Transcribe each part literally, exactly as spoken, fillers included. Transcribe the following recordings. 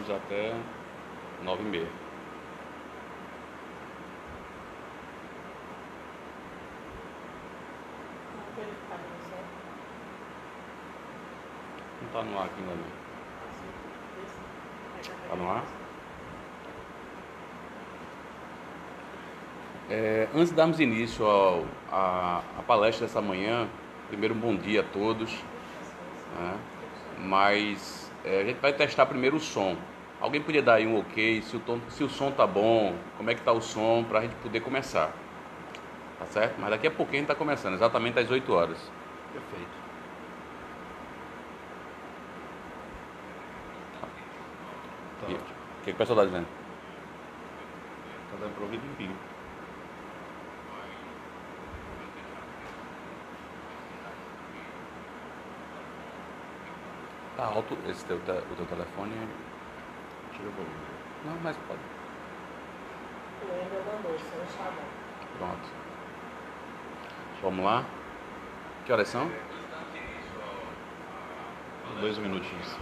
vamos até nove e meia. Não está no ar aqui ainda não. Está no ar? É, antes de darmos início ao, a, a palestra dessa manhã, primeiro um bom dia a todos, né? Mas é, a gente vai testar primeiro o som. Alguém podia dar aí um ok, se o, tom, se o som tá bom, como é que tá o som, para a gente poder começar, tá certo? Mas daqui a pouquinho a gente está começando, exatamente às oito horas. Perfeito. Tá. E, o que, que o pessoal está dizendo? Tá dando para ouvir limpinho. Tá alto esse teu, o teu telefone? Tira o volume. Não, mas pode. O Wendel mandou, só está bom. Pronto. Vamos lá? Que horas são? Dois minutinhos.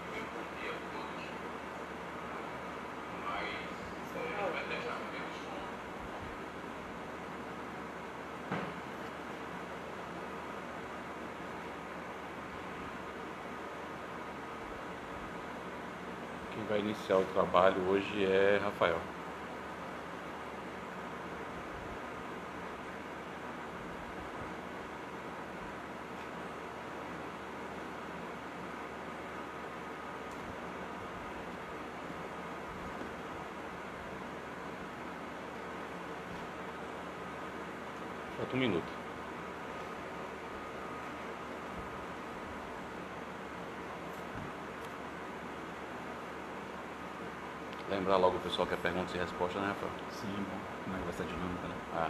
Quem vai iniciar o trabalho hoje é Rafael. Falta um minuto. Lembrar logo o pessoal que é perguntas e respostas, né, Rafael? Sim, bom. Como é que vai ser a dinâmica, né? Ah,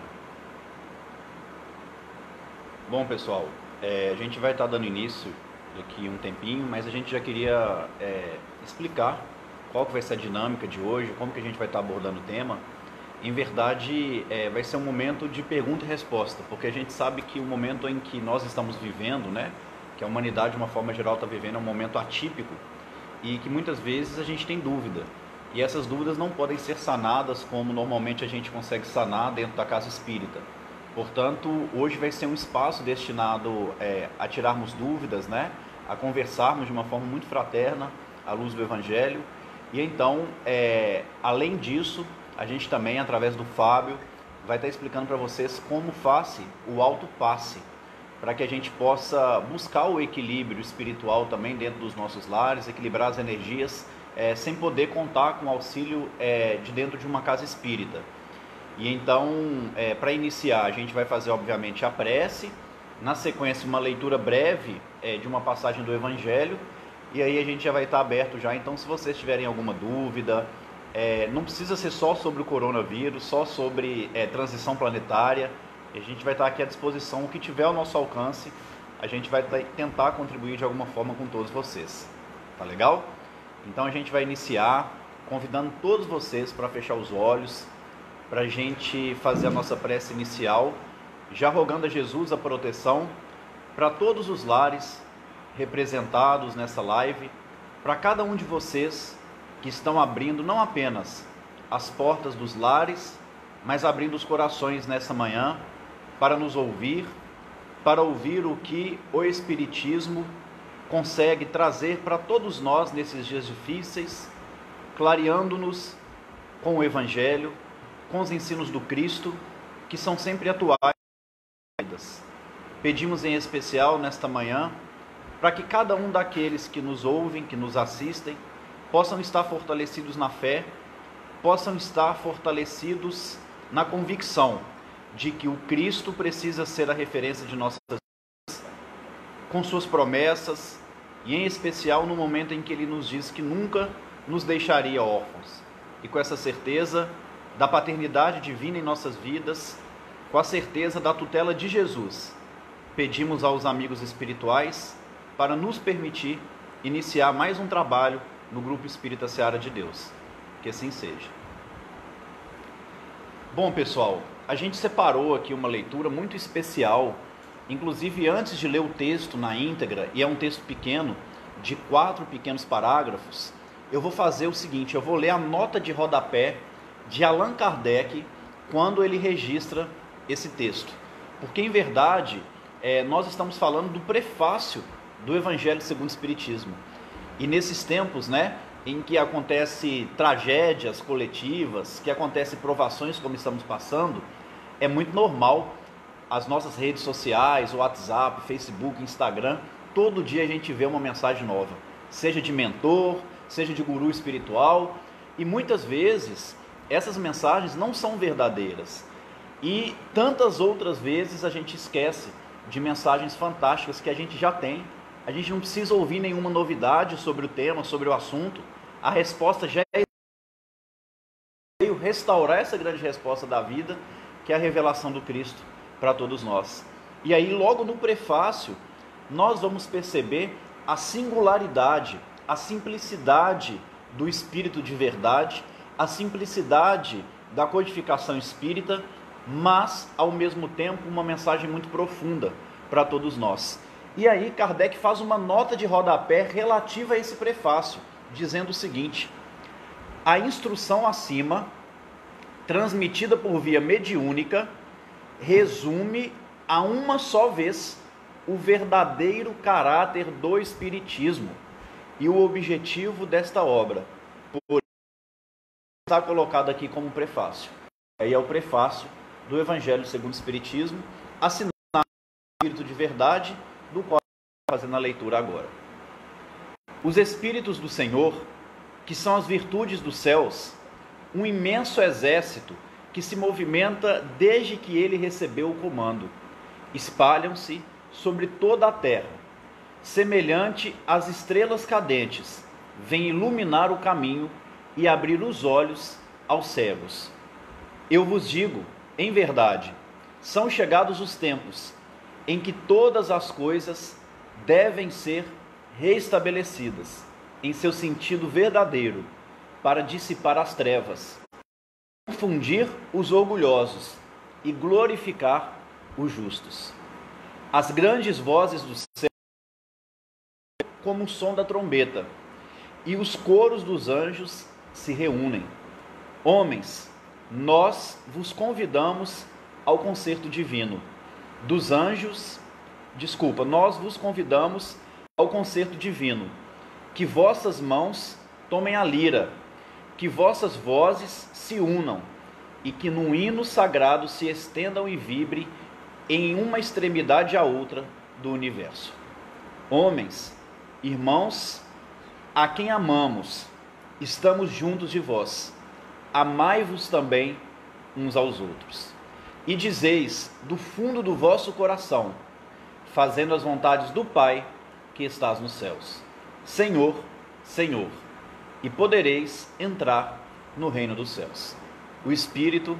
Bom, pessoal, é, a gente vai estar dando início daqui um tempinho, mas a gente já queria é, explicar qual que vai ser a dinâmica de hoje, como que a gente vai estar abordando o tema. Em verdade, é, vai ser um momento de pergunta e resposta, porque a gente sabe que o momento em que nós estamos vivendo, né, que a humanidade de uma forma geral está vivendo, é um momento atípico e que muitas vezes a gente tem dúvida. E essas dúvidas não podem ser sanadas como normalmente a gente consegue sanar dentro da casa espírita. Portanto, hoje vai ser um espaço destinado é, a tirarmos dúvidas, né, a conversarmos de uma forma muito fraterna, à luz do Evangelho. E então, é, além disso, a gente também, através do Fábio, vai estar explicando para vocês como faz o autopasse, para que a gente possa buscar o equilíbrio espiritual também dentro dos nossos lares, equilibrar as energias, é, sem poder contar com o auxílio é, de dentro de uma casa espírita. E então, é, para iniciar, a gente vai fazer, obviamente, a prece, na sequência, uma leitura breve é, de uma passagem do Evangelho, e aí a gente já vai estar aberto já. Então, se vocês tiverem alguma dúvida, é, não precisa ser só sobre o coronavírus, só sobre é, transição planetária, a gente vai estar aqui à disposição, o que tiver ao nosso alcance, a gente vai tentar contribuir de alguma forma com todos vocês. Tá legal? Então a gente vai iniciar convidando todos vocês para fechar os olhos, para a gente fazer a nossa prece inicial, já rogando a Jesus a proteção para todos os lares representados nessa live, para cada um de vocês que estão abrindo não apenas as portas dos lares, mas abrindo os corações nessa manhã para nos ouvir, para ouvir o que o Espiritismo consegue trazer para todos nós nesses dias difíceis, clareando-nos com o Evangelho, com os ensinos do Cristo, que são sempre atuais. Pedimos em especial nesta manhã, para que cada um daqueles que nos ouvem, que nos assistem, possam estar fortalecidos na fé, possam estar fortalecidos na convicção de que o Cristo precisa ser a referência de nossas vidas, com suas promessas, e em especial no momento em que Ele nos diz que nunca nos deixaria órfãos. E com essa certeza da paternidade divina em nossas vidas, com a certeza da tutela de Jesus, pedimos aos amigos espirituais para nos permitir iniciar mais um trabalho no Grupo Espírita Seara de Deus. Que assim seja. Bom, pessoal, a gente separou aqui uma leitura muito especial, inclusive antes de ler o texto na íntegra, e é um texto pequeno, de quatro pequenos parágrafos, eu vou fazer o seguinte, eu vou ler a nota de rodapé de Allan Kardec quando ele registra esse texto. Porque, em verdade, é, nós estamos falando do prefácio do Evangelho segundo o Espiritismo. E nesses tempos, né, em que acontece tragédias coletivas, que acontece provações como estamos passando, é muito normal as nossas redes sociais, o WhatsApp, Facebook, Instagram, todo dia a gente vê uma mensagem nova, seja de mentor, seja de guru espiritual, e muitas vezes essas mensagens não são verdadeiras. E tantas outras vezes a gente esquece de mensagens fantásticas que a gente já tem. A gente não precisa ouvir nenhuma novidade sobre o tema, sobre o assunto. A resposta já é veio restaurar essa grande resposta da vida, que é a revelação do Cristo para todos nós. E aí, logo no prefácio, nós vamos perceber a singularidade, a simplicidade do Espírito de verdade, a simplicidade da codificação espírita, mas, ao mesmo tempo, uma mensagem muito profunda para todos nós. E aí Kardec faz uma nota de rodapé relativa a esse prefácio, dizendo o seguinte: a instrução acima, transmitida por via mediúnica, resume a uma só vez o verdadeiro caráter do Espiritismo e o objetivo desta obra. Por isso está colocado aqui como prefácio. Aí é o prefácio do Evangelho segundo o Espiritismo, assinado pelo Espírito de Verdade, do qual estou fazendo a leitura agora. Os Espíritos do Senhor, que são as virtudes dos céus, um imenso exército que se movimenta desde que ele recebeu o comando, espalham-se sobre toda a terra, semelhante às estrelas cadentes, vêm iluminar o caminho e abrir os olhos aos cegos. Eu vos digo, em verdade, são chegados os tempos em que todas as coisas devem ser reestabelecidas em seu sentido verdadeiro, para dissipar as trevas, confundir os orgulhosos e glorificar os justos. As grandes vozes do céu como o som da trombeta, e os coros dos anjos se reúnem. Homens, nós vos convidamos ao concerto divino. Dos anjos, desculpa, nós vos convidamos ao concerto divino. Que vossas mãos tomem a lira, que vossas vozes se unam, e que num hino sagrado se estendam e vibrem em uma extremidade à outra do universo. Homens, irmãos, a quem amamos, estamos juntos de vós. Amai-vos também uns aos outros. E dizeis do fundo do vosso coração, fazendo as vontades do Pai que estás nos céus: Senhor, Senhor, e podereis entrar no reino dos céus. O Espírito.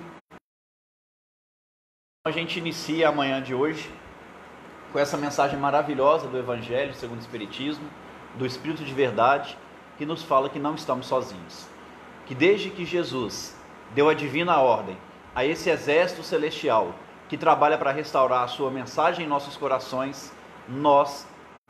A gente inicia a manhã de hoje com essa mensagem maravilhosa do Evangelho segundo o Espiritismo, do Espírito de Verdade, que nos fala que não estamos sozinhos. Que desde que Jesus deu a divina ordem a esse exército celestial que trabalha para restaurar a sua mensagem em nossos corações, nós,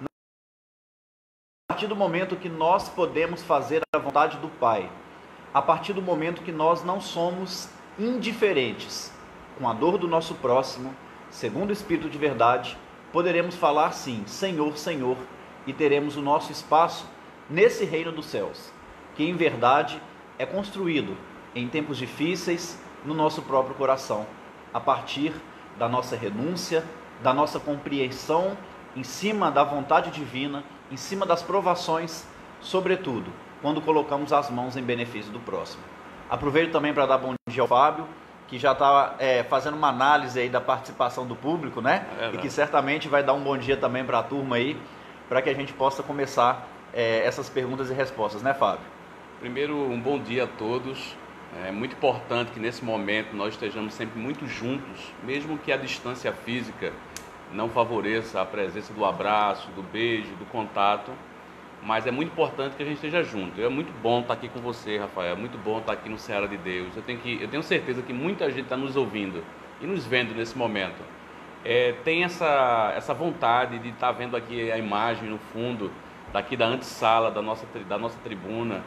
a partir do momento que nós podemos fazer a vontade do Pai, a partir do momento que nós não somos indiferentes com a dor do nosso próximo, segundo o Espírito de Verdade, poderemos falar sim, Senhor, Senhor, e teremos o nosso espaço nesse reino dos céus, que em verdade é construído em tempos difíceis no nosso próprio coração, a partir da nossa renúncia, da nossa compreensão em cima da vontade divina, em cima das provações, sobretudo quando colocamos as mãos em benefício do próximo. Aproveito também para dar bom dia ao Fábio, que já está é, fazendo uma análise aí da participação do público, né? É, e que certamente vai dar um bom dia também para a turma aí, para que a gente possa começar é, essas perguntas e respostas, né, Fábio? Primeiro, um bom dia a todos. É muito importante que nesse momento nós estejamos sempre muito juntos, mesmo que a distância física não favoreça a presença do abraço, do beijo, do contato, mas é muito importante que a gente esteja junto. É muito bom estar aqui com você, Rafael, é muito bom estar aqui no Seara de Deus. Eu tenho, que, eu tenho certeza que muita gente está nos ouvindo e nos vendo nesse momento. É, tem essa, essa vontade de estar vendo aqui a imagem no fundo, daqui da antessala da nossa, da nossa tribuna,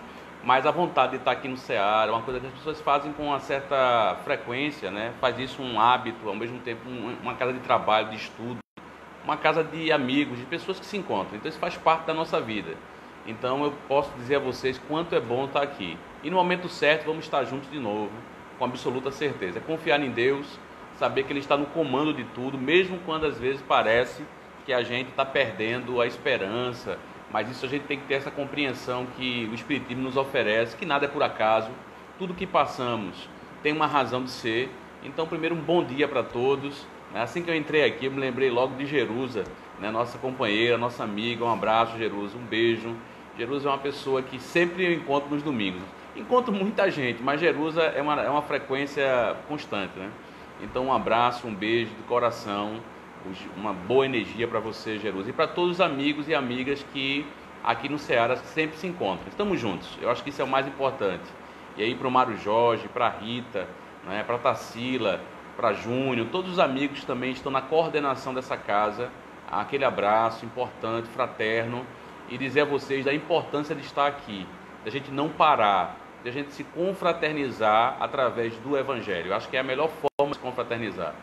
mas a vontade de estar aqui no Ceará é uma coisa que as pessoas fazem com uma certa frequência, né? Faz isso um hábito, ao mesmo tempo uma casa de trabalho, de estudo, uma casa de amigos, de pessoas que se encontram. Então isso faz parte da nossa vida. Então eu posso dizer a vocês quanto é bom estar aqui. E no momento certo vamos estar juntos de novo, com absoluta certeza. É confiar em Deus, saber que Ele está no comando de tudo, mesmo quando às vezes parece que a gente está perdendo a esperança. Mas isso a gente tem que ter essa compreensão que o Espiritismo nos oferece, que nada é por acaso, tudo que passamos tem uma razão de ser. Então primeiro um bom dia para todos. Assim que eu entrei aqui, eu me lembrei logo de Jerusa, né? Nossa companheira, nossa amiga. Um abraço, Jerusa, um beijo. Jerusa é uma pessoa que sempre eu encontro nos domingos. Encontro muita gente, mas Jerusa é uma, é uma frequência constante, né? Então um abraço, um beijo de coração, uma boa energia para você, Jerusa. E para todos os amigos e amigas que aqui no Ceará sempre se encontram. Estamos juntos, eu acho que isso é o mais importante. E aí para o Mário Jorge, para a Rita, né? Para a Tarsila, para Júnior, todos os amigos que também estão na coordenação dessa casa, aquele abraço importante, fraterno, e dizer a vocês da importância de estar aqui, da gente não parar, da gente se confraternizar através do Evangelho. Eu acho que é a melhor forma de se confraternizar.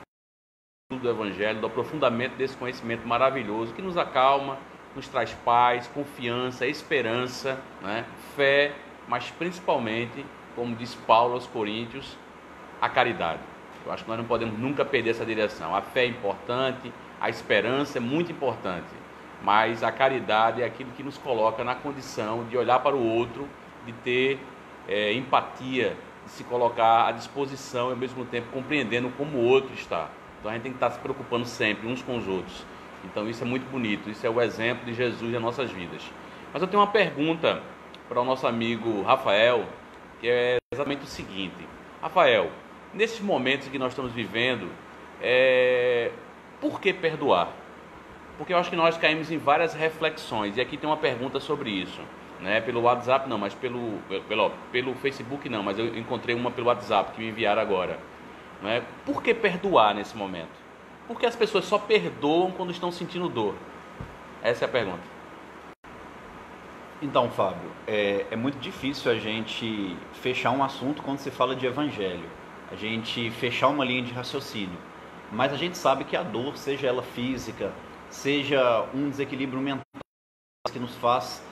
Do Evangelho, do aprofundamento desse conhecimento maravilhoso que nos acalma, nos traz paz, confiança, esperança, né? Fé, mas principalmente, como diz Paulo aos Coríntios, a caridade. Eu acho que nós não podemos nunca perder essa direção. A fé é importante, a esperança é muito importante, mas a caridade é aquilo que nos coloca na condição de olhar para o outro, de ter é, empatia, de se colocar à disposição e ao mesmo tempo compreendendo como o outro está. Então a gente tem que estar se preocupando sempre uns com os outros. Então isso é muito bonito, isso é o exemplo de Jesus nas nossas vidas. Mas eu tenho uma pergunta para o nosso amigo Rafael, que é exatamente o seguinte. Rafael, nesses momentos que nós estamos vivendo, é... por que perdoar? Porque eu acho que nós caímos em várias reflexões, e aqui tem uma pergunta sobre isso, né? Pelo WhatsApp não, mas pelo, pelo, pelo Facebook não, mas eu encontrei uma pelo WhatsApp que me enviaram agora, né? Por que perdoar nesse momento? Porque as pessoas só perdoam quando estão sentindo dor? Essa é a pergunta. Então, Fábio, é, é muito difícil a gente fechar um assunto quando se fala de evangelho, a gente fechar uma linha de raciocínio, mas a gente sabe que a dor, seja ela física, seja um desequilíbrio mental que nos faz,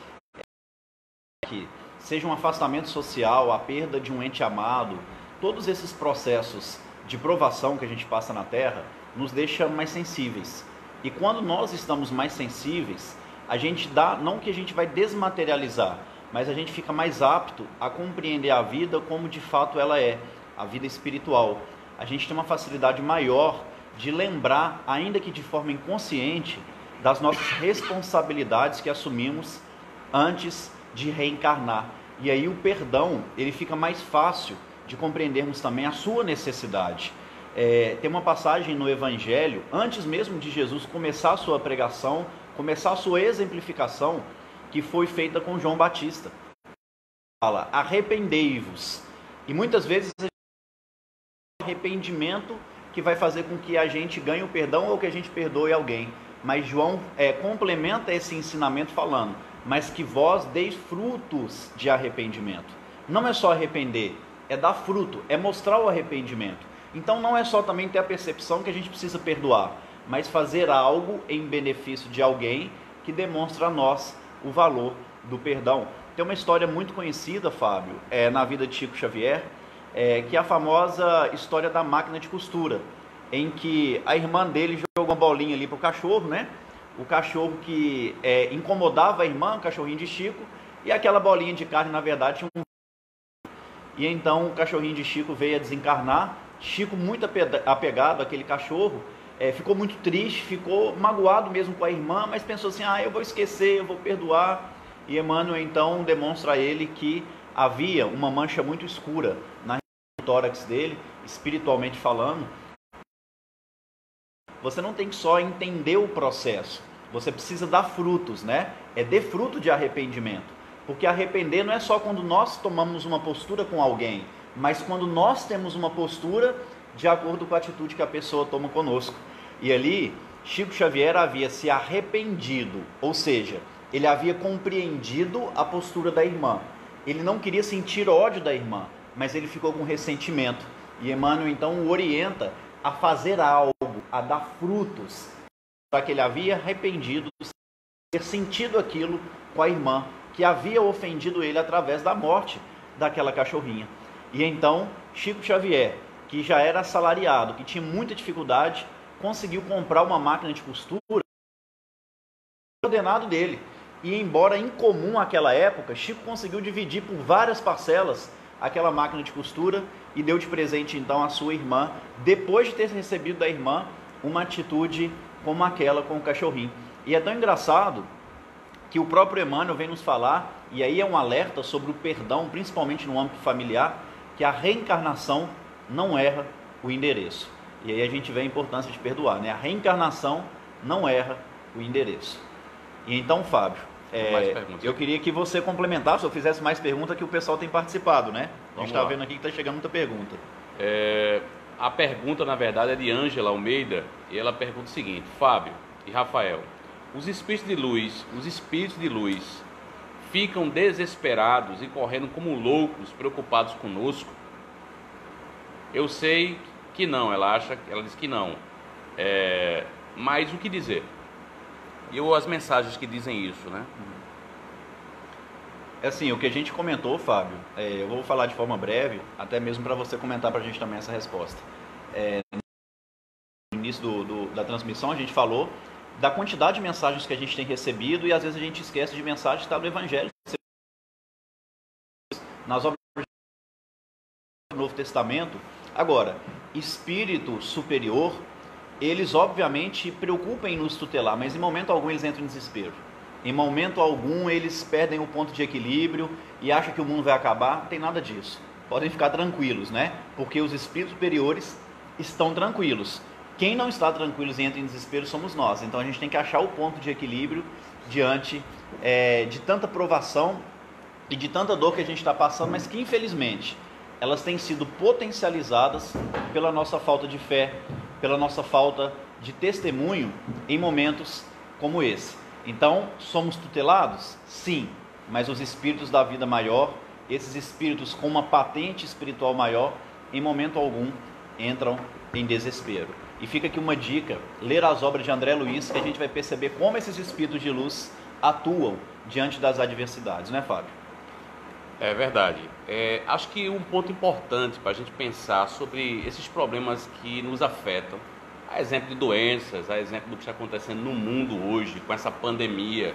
que seja um afastamento social, a perda de um ente amado, todos esses processos de provação que a gente passa na Terra nos deixa mais sensíveis. E quando nós estamos mais sensíveis, a gente dá, não que a gente vai desmaterializar, mas a gente fica mais apto a compreender a vida como de fato ela é, a vida espiritual. A gente tem uma facilidade maior de lembrar, ainda que de forma inconsciente, das nossas responsabilidades que assumimos antes de reencarnar. E aí o perdão, ele fica mais fácil de compreendermos também a sua necessidade. É, tem uma passagem no Evangelho, antes mesmo de Jesus começar a sua pregação, começar a sua exemplificação, que foi feita com João Batista. Fala, arrependei-vos. E muitas vezes é o arrependimento que vai fazer com que a gente ganhe o perdão ou que a gente perdoe alguém. Mas João é, complementa esse ensinamento falando, mas que vós deis frutos de arrependimento. Não é só arrepender, é dar fruto, é mostrar o arrependimento. Então não é só também ter a percepção que a gente precisa perdoar, mas fazer algo em benefício de alguém que demonstra a nós o valor do perdão. Tem uma história muito conhecida, Fábio, é, na vida de Chico Xavier, é, que é a famosa história da máquina de costura, em que a irmã dele jogou uma bolinha ali para o cachorro, né? O cachorro que é, incomodava a irmã, o cachorrinho de Chico, e aquela bolinha de carne, na verdade, tinha um... E então o cachorrinho de Chico veio a desencarnar. Chico, muito apegado àquele cachorro, é, ficou muito triste, ficou magoado mesmo com a irmã, mas pensou assim, ah, eu vou esquecer, eu vou perdoar. E Emmanuel então demonstra a ele que havia uma mancha muito escura na região do tórax dele, espiritualmente falando. Você não tem que só entender o processo, você precisa dar frutos, né? É de fruto de arrependimento. Porque arrepender não é só quando nós tomamos uma postura com alguém, mas quando nós temos uma postura de acordo com a atitude que a pessoa toma conosco. E ali, Chico Xavier havia se arrependido, ou seja, ele havia compreendido a postura da irmã. ele não queria sentir ódio da irmã, mas ele ficou com ressentimento. E Emmanuel então o orienta a fazer algo, a dar frutos, para que ele havia arrependido de ter sentido aquilo com a irmã, que havia ofendido ele através da morte daquela cachorrinha. E então Chico Xavier, que já era assalariado, que tinha muita dificuldade, conseguiu comprar uma máquina de costura ordenado dele. E embora incomum naquela época, Chico conseguiu dividir por várias parcelas aquela máquina de costura e deu de presente então à sua irmã, depois de ter recebido da irmã uma atitude como aquela com o cachorrinho. E é tão engraçado que o próprio Emmanuel vem nos falar, e aí é um alerta sobre o perdão, principalmente no âmbito familiar, que a reencarnação não erra o endereço. E aí a gente vê a importância de perdoar, né? A reencarnação não erra o endereço. E então, Fábio, é, eu queria que você complementasse ou fizesse mais perguntas, que o pessoal tem participado, né? A gente está vendo aqui que está chegando muita pergunta. É, a pergunta, na verdade, é de Ângela Almeida, e ela pergunta o seguinte: Fábio e Rafael, os espíritos de luz, os espíritos de luz ficam desesperados e correndo como loucos, preocupados conosco? Eu sei que não, ela acha, ela diz que não. É, mas o que dizer? E ou as mensagens que dizem isso, né? É assim, o que a gente comentou, Fábio, é, eu vou falar de forma breve, até mesmo para você comentar para a gente também essa resposta. É, no início do, do, da transmissão a gente falou da quantidade de mensagens que a gente tem recebido e às vezes a gente esquece de mensagens que está no Evangelho. Nas obras do Novo Testamento. Agora, espírito superior, eles obviamente preocupam em nos tutelar, mas em momento algum eles entram em desespero. Em momento algum eles perdem o ponto de equilíbrio e acham que o mundo vai acabar. Não tem nada disso. Podem ficar tranquilos, né? Porque os espíritos superiores estão tranquilos. Quem não está tranquilo e entra em desespero somos nós. Então a gente tem que achar o ponto de equilíbrio diante é, de tanta provação e de tanta dor que a gente está passando, mas que infelizmente elas têm sido potencializadas pela nossa falta de fé, pela nossa falta de testemunho em momentos como esse. Então, somos tutelados? Sim, mas os espíritos da vida maior, esses espíritos com uma patente espiritual maior, em momento algum entram em desespero. E fica aqui uma dica: ler as obras de André Luiz, que a gente vai perceber como esses espíritos de luz atuam diante das adversidades, não é, Fábio? É verdade. É, acho que um ponto importante para a gente pensar sobre esses problemas que nos afetam, a exemplo de doenças, a exemplo do que está acontecendo no mundo hoje, com essa pandemia,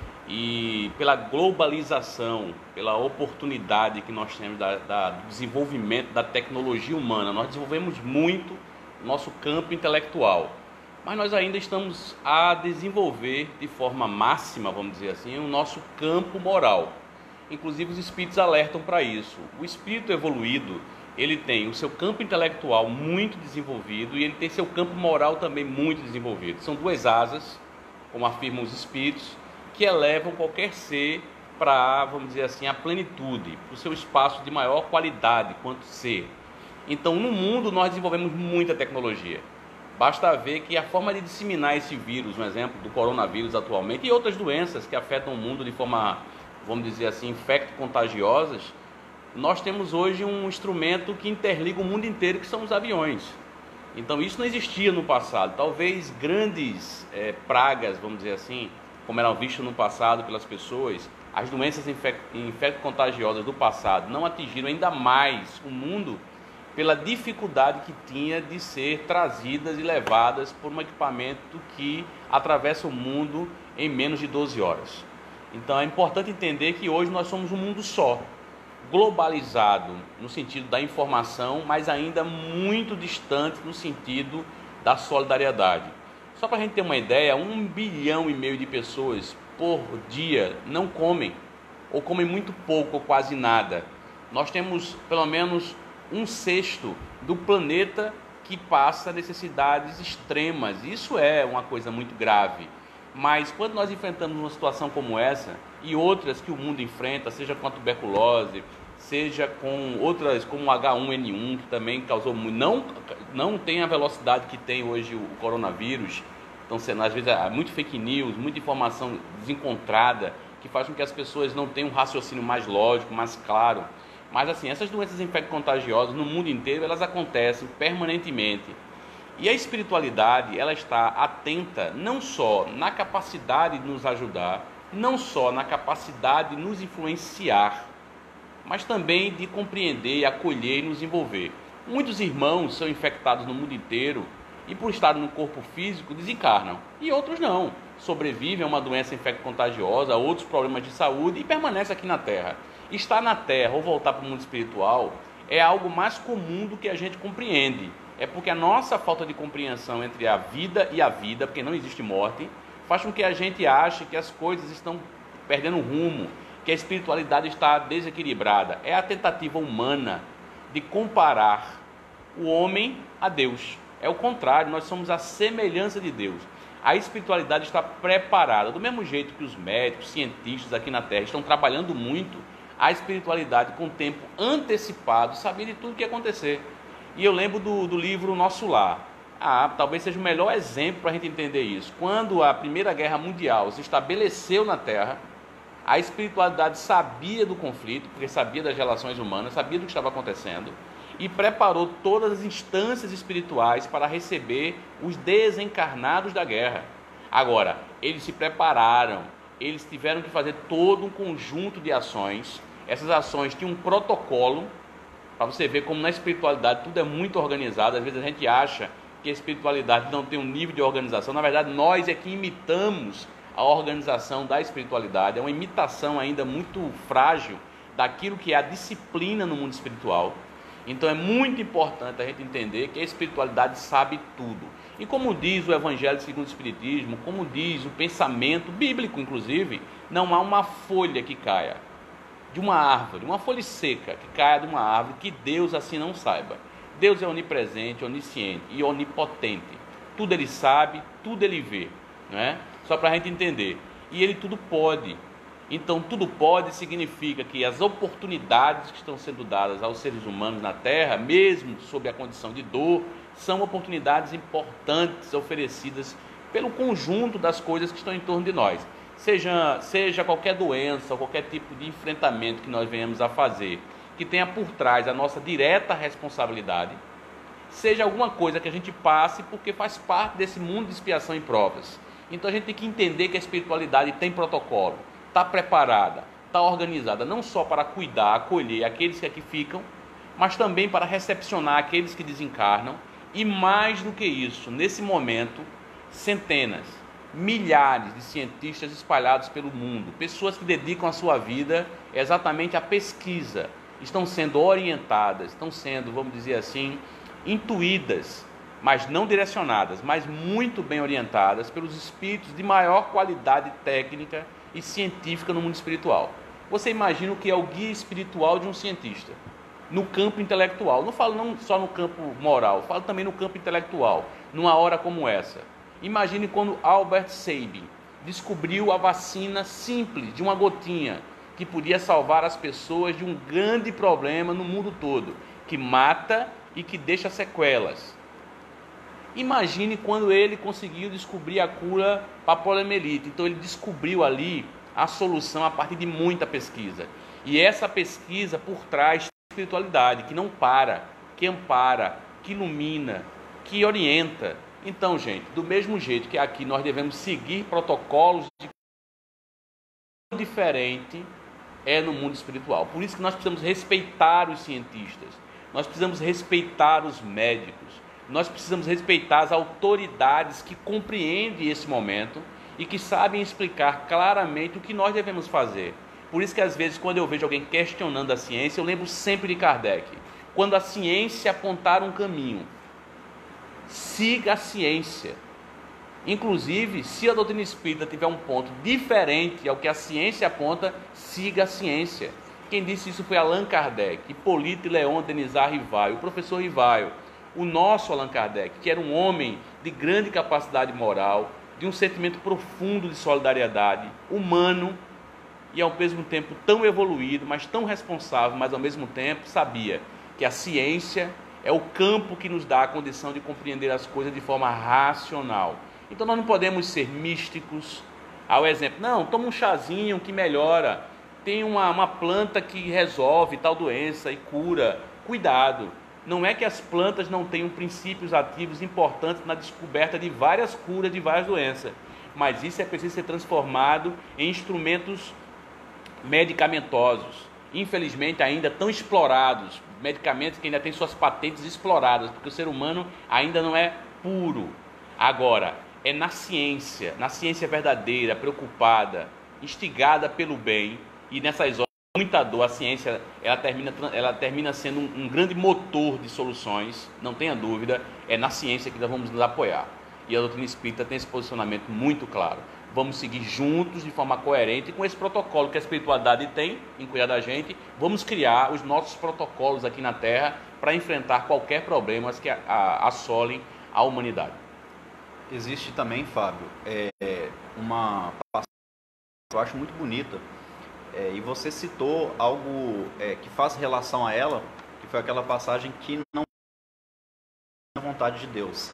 e pela globalização, pela oportunidade que nós temos da, da, do desenvolvimento da tecnologia humana. Nós desenvolvemos muito o nosso campo intelectual, mas nós ainda estamos a desenvolver de forma máxima, vamos dizer assim, o nosso campo moral. Inclusive os espíritos alertam para isso. O espírito evoluído, ele tem o seu campo intelectual muito desenvolvido e ele tem seu campo moral também muito desenvolvido. São duas asas, como afirmam os espíritos, que elevam qualquer ser para, vamos dizer assim, a plenitude, para o seu espaço de maior qualidade quanto ser. Então, no mundo, nós desenvolvemos muita tecnologia. Basta ver que a forma de disseminar esse vírus, um exemplo do coronavírus atualmente, e outras doenças que afetam o mundo de forma, vamos dizer assim, infecto-contagiosas, nós temos hoje um instrumento que interliga o mundo inteiro, que são os aviões. Então isso não existia no passado. Talvez grandes é, pragas, vamos dizer assim, como eram vistas no passado pelas pessoas, as doenças infecto-contagiosas do passado não atingiram ainda mais o mundo pela dificuldade que tinha de ser trazidas e levadas por um equipamento que atravessa o mundo em menos de doze horas. Então é importante entender que hoje nós somos um mundo só, globalizado no sentido da informação, mas ainda muito distante no sentido da solidariedade. Só para a gente ter uma ideia, um bilhão e meio de pessoas por dia não comem, ou comem muito pouco ou quase nada. Nós temos pelo menos um sexto do planeta que passa necessidades extremas. Isso é uma coisa muito grave. Mas quando nós enfrentamos uma situação como essa e outras que o mundo enfrenta, seja com a tuberculose, seja com outras como o H um N um, que também causou muito, não, não tem a velocidade que tem hoje o coronavírus, então às vezes há muito fake news, muita informação desencontrada, que faz com que as pessoas não tenham um raciocínio mais lógico, mais claro. Mas assim, essas doenças infecto-contagiosas no mundo inteiro, elas acontecem permanentemente. E a espiritualidade, ela está atenta não só na capacidade de nos ajudar, não só na capacidade de nos influenciar, mas também de compreender, acolher e nos envolver. Muitos irmãos são infectados no mundo inteiro e por estar no corpo físico desencarnam. E outros não, sobrevivem a uma doença infecto-contagiosa, a outros problemas de saúde e permanecem aqui na Terra. Estar na Terra ou voltar para o mundo espiritual é algo mais comum do que a gente compreende. É porque a nossa falta de compreensão entre a vida e a vida, porque não existe morte, faz com que a gente ache que as coisas estão perdendo rumo, que a espiritualidade está desequilibrada. É a tentativa humana de comparar o homem a Deus. É o contrário, nós somos a semelhança de Deus. A espiritualidade está preparada, do mesmo jeito que os médicos, cientistas aqui na Terra estão trabalhando muito, a espiritualidade com tempo antecipado sabia de tudo o que ia acontecer. E eu lembro do, do livro Nosso Lar. Ah, talvez seja o melhor exemplo para a gente entender isso. Quando a Primeira Guerra Mundial se estabeleceu na Terra, a espiritualidade sabia do conflito, porque sabia das relações humanas, sabia do que estava acontecendo, e preparou todas as instâncias espirituais para receber os desencarnados da guerra. Agora, eles se prepararam, eles tiveram que fazer todo um conjunto de ações. Essas ações tinham um protocolo, para você ver como na espiritualidade tudo é muito organizado. Às vezes a gente acha que a espiritualidade não tem um nível de organização. Na verdade, nós é que imitamos a organização da espiritualidade. É uma imitação ainda muito frágil daquilo que é a disciplina no mundo espiritual. Então é muito importante a gente entender que a espiritualidade sabe tudo. E como diz o Evangelho segundo o Espiritismo, como diz o pensamento bíblico, inclusive, não há uma folha que caia de uma árvore, uma folha seca que caia de uma árvore que Deus assim não saiba. Deus é onipresente, onisciente e onipotente. Tudo Ele sabe, tudo Ele vê, não é? Só para a gente entender. E Ele tudo pode. Então, tudo pode significa que as oportunidades que estão sendo dadas aos seres humanos na Terra, mesmo sob a condição de dor, são oportunidades importantes oferecidas pelo conjunto das coisas que estão em torno de nós. Seja, seja qualquer doença ou qualquer tipo de enfrentamento que nós venhamos a fazer, que tenha por trás a nossa direta responsabilidade, seja alguma coisa que a gente passe porque faz parte desse mundo de expiação e provas. Então, a gente tem que entender que a espiritualidade tem protocolo, está preparada, está organizada, não só para cuidar, acolher aqueles que aqui ficam, mas também para recepcionar aqueles que desencarnam. E mais do que isso, nesse momento, centenas, milhares de cientistas espalhados pelo mundo, pessoas que dedicam a sua vida exatamente à pesquisa, estão sendo orientadas, estão sendo, vamos dizer assim, intuídas, mas não direcionadas, mas muito bem orientadas pelos espíritos de maior qualidade técnica e científica no mundo espiritual. Você imagina o que é o guia espiritual de um cientista no campo intelectual. Não falo não só no campo moral, falo também no campo intelectual, numa hora como essa. Imagine quando Albert Sabin descobriu a vacina simples de uma gotinha que podia salvar as pessoas de um grande problema no mundo todo, que mata e que deixa sequelas. Imagine quando ele conseguiu descobrir a cura para a poliomielite. Então ele descobriu ali a solução a partir de muita pesquisa. E essa pesquisa por trás da espiritualidade, que não para, que ampara, que ilumina, que orienta. Então, gente, do mesmo jeito que aqui nós devemos seguir protocolos de diferente é no mundo espiritual. Por isso que nós precisamos respeitar os cientistas, nós precisamos respeitar os médicos, nós precisamos respeitar as autoridades que compreendem esse momento e que sabem explicar claramente o que nós devemos fazer. Por isso que às vezes quando eu vejo alguém questionando a ciência, eu lembro sempre de Kardec. Quando a ciência apontar um caminho, siga a ciência. Inclusive, se a doutrina espírita tiver um ponto diferente ao que a ciência aponta, siga a ciência. Quem disse isso foi Allan Kardec, Hipólito Léon Denisard Rivaio, o professor Rivaio, o nosso Allan Kardec, que era um homem de grande capacidade moral, de um sentimento profundo de solidariedade, humano e ao mesmo tempo tão evoluído, mas tão responsável, mas ao mesmo tempo sabia que a ciência é o campo que nos dá a condição de compreender as coisas de forma racional. Então nós não podemos ser místicos, Há o exemplo, não, toma um chazinho que melhora, tem uma, uma planta que resolve tal doença e cura. Cuidado, não é que as plantas não tenham princípios ativos importantes na descoberta de várias curas de várias doenças, mas isso é preciso ser transformado em instrumentos medicamentosos, infelizmente ainda tão explorados, medicamentos que ainda têm suas patentes exploradas, porque o ser humano ainda não é puro. Agora, é na ciência, na ciência verdadeira, preocupada, instigada pelo bem, e nessas horas, muita dor, a ciência ela termina, ela termina sendo um, um grande motor de soluções, não tenha dúvida, é na ciência que nós vamos nos apoiar. E a doutrina espírita tem esse posicionamento muito claro. Vamos seguir juntos, de forma coerente, com esse protocolo que a espiritualidade tem em cuidar da gente. Vamos criar os nossos protocolos aqui na Terra para enfrentar qualquer problema que a, a, assolem a humanidade. Existe também, Fábio, é, uma passagem que eu acho muito bonita, é, e você citou algo é, que faz relação a ela, que foi aquela passagem que não é a vontade de Deus.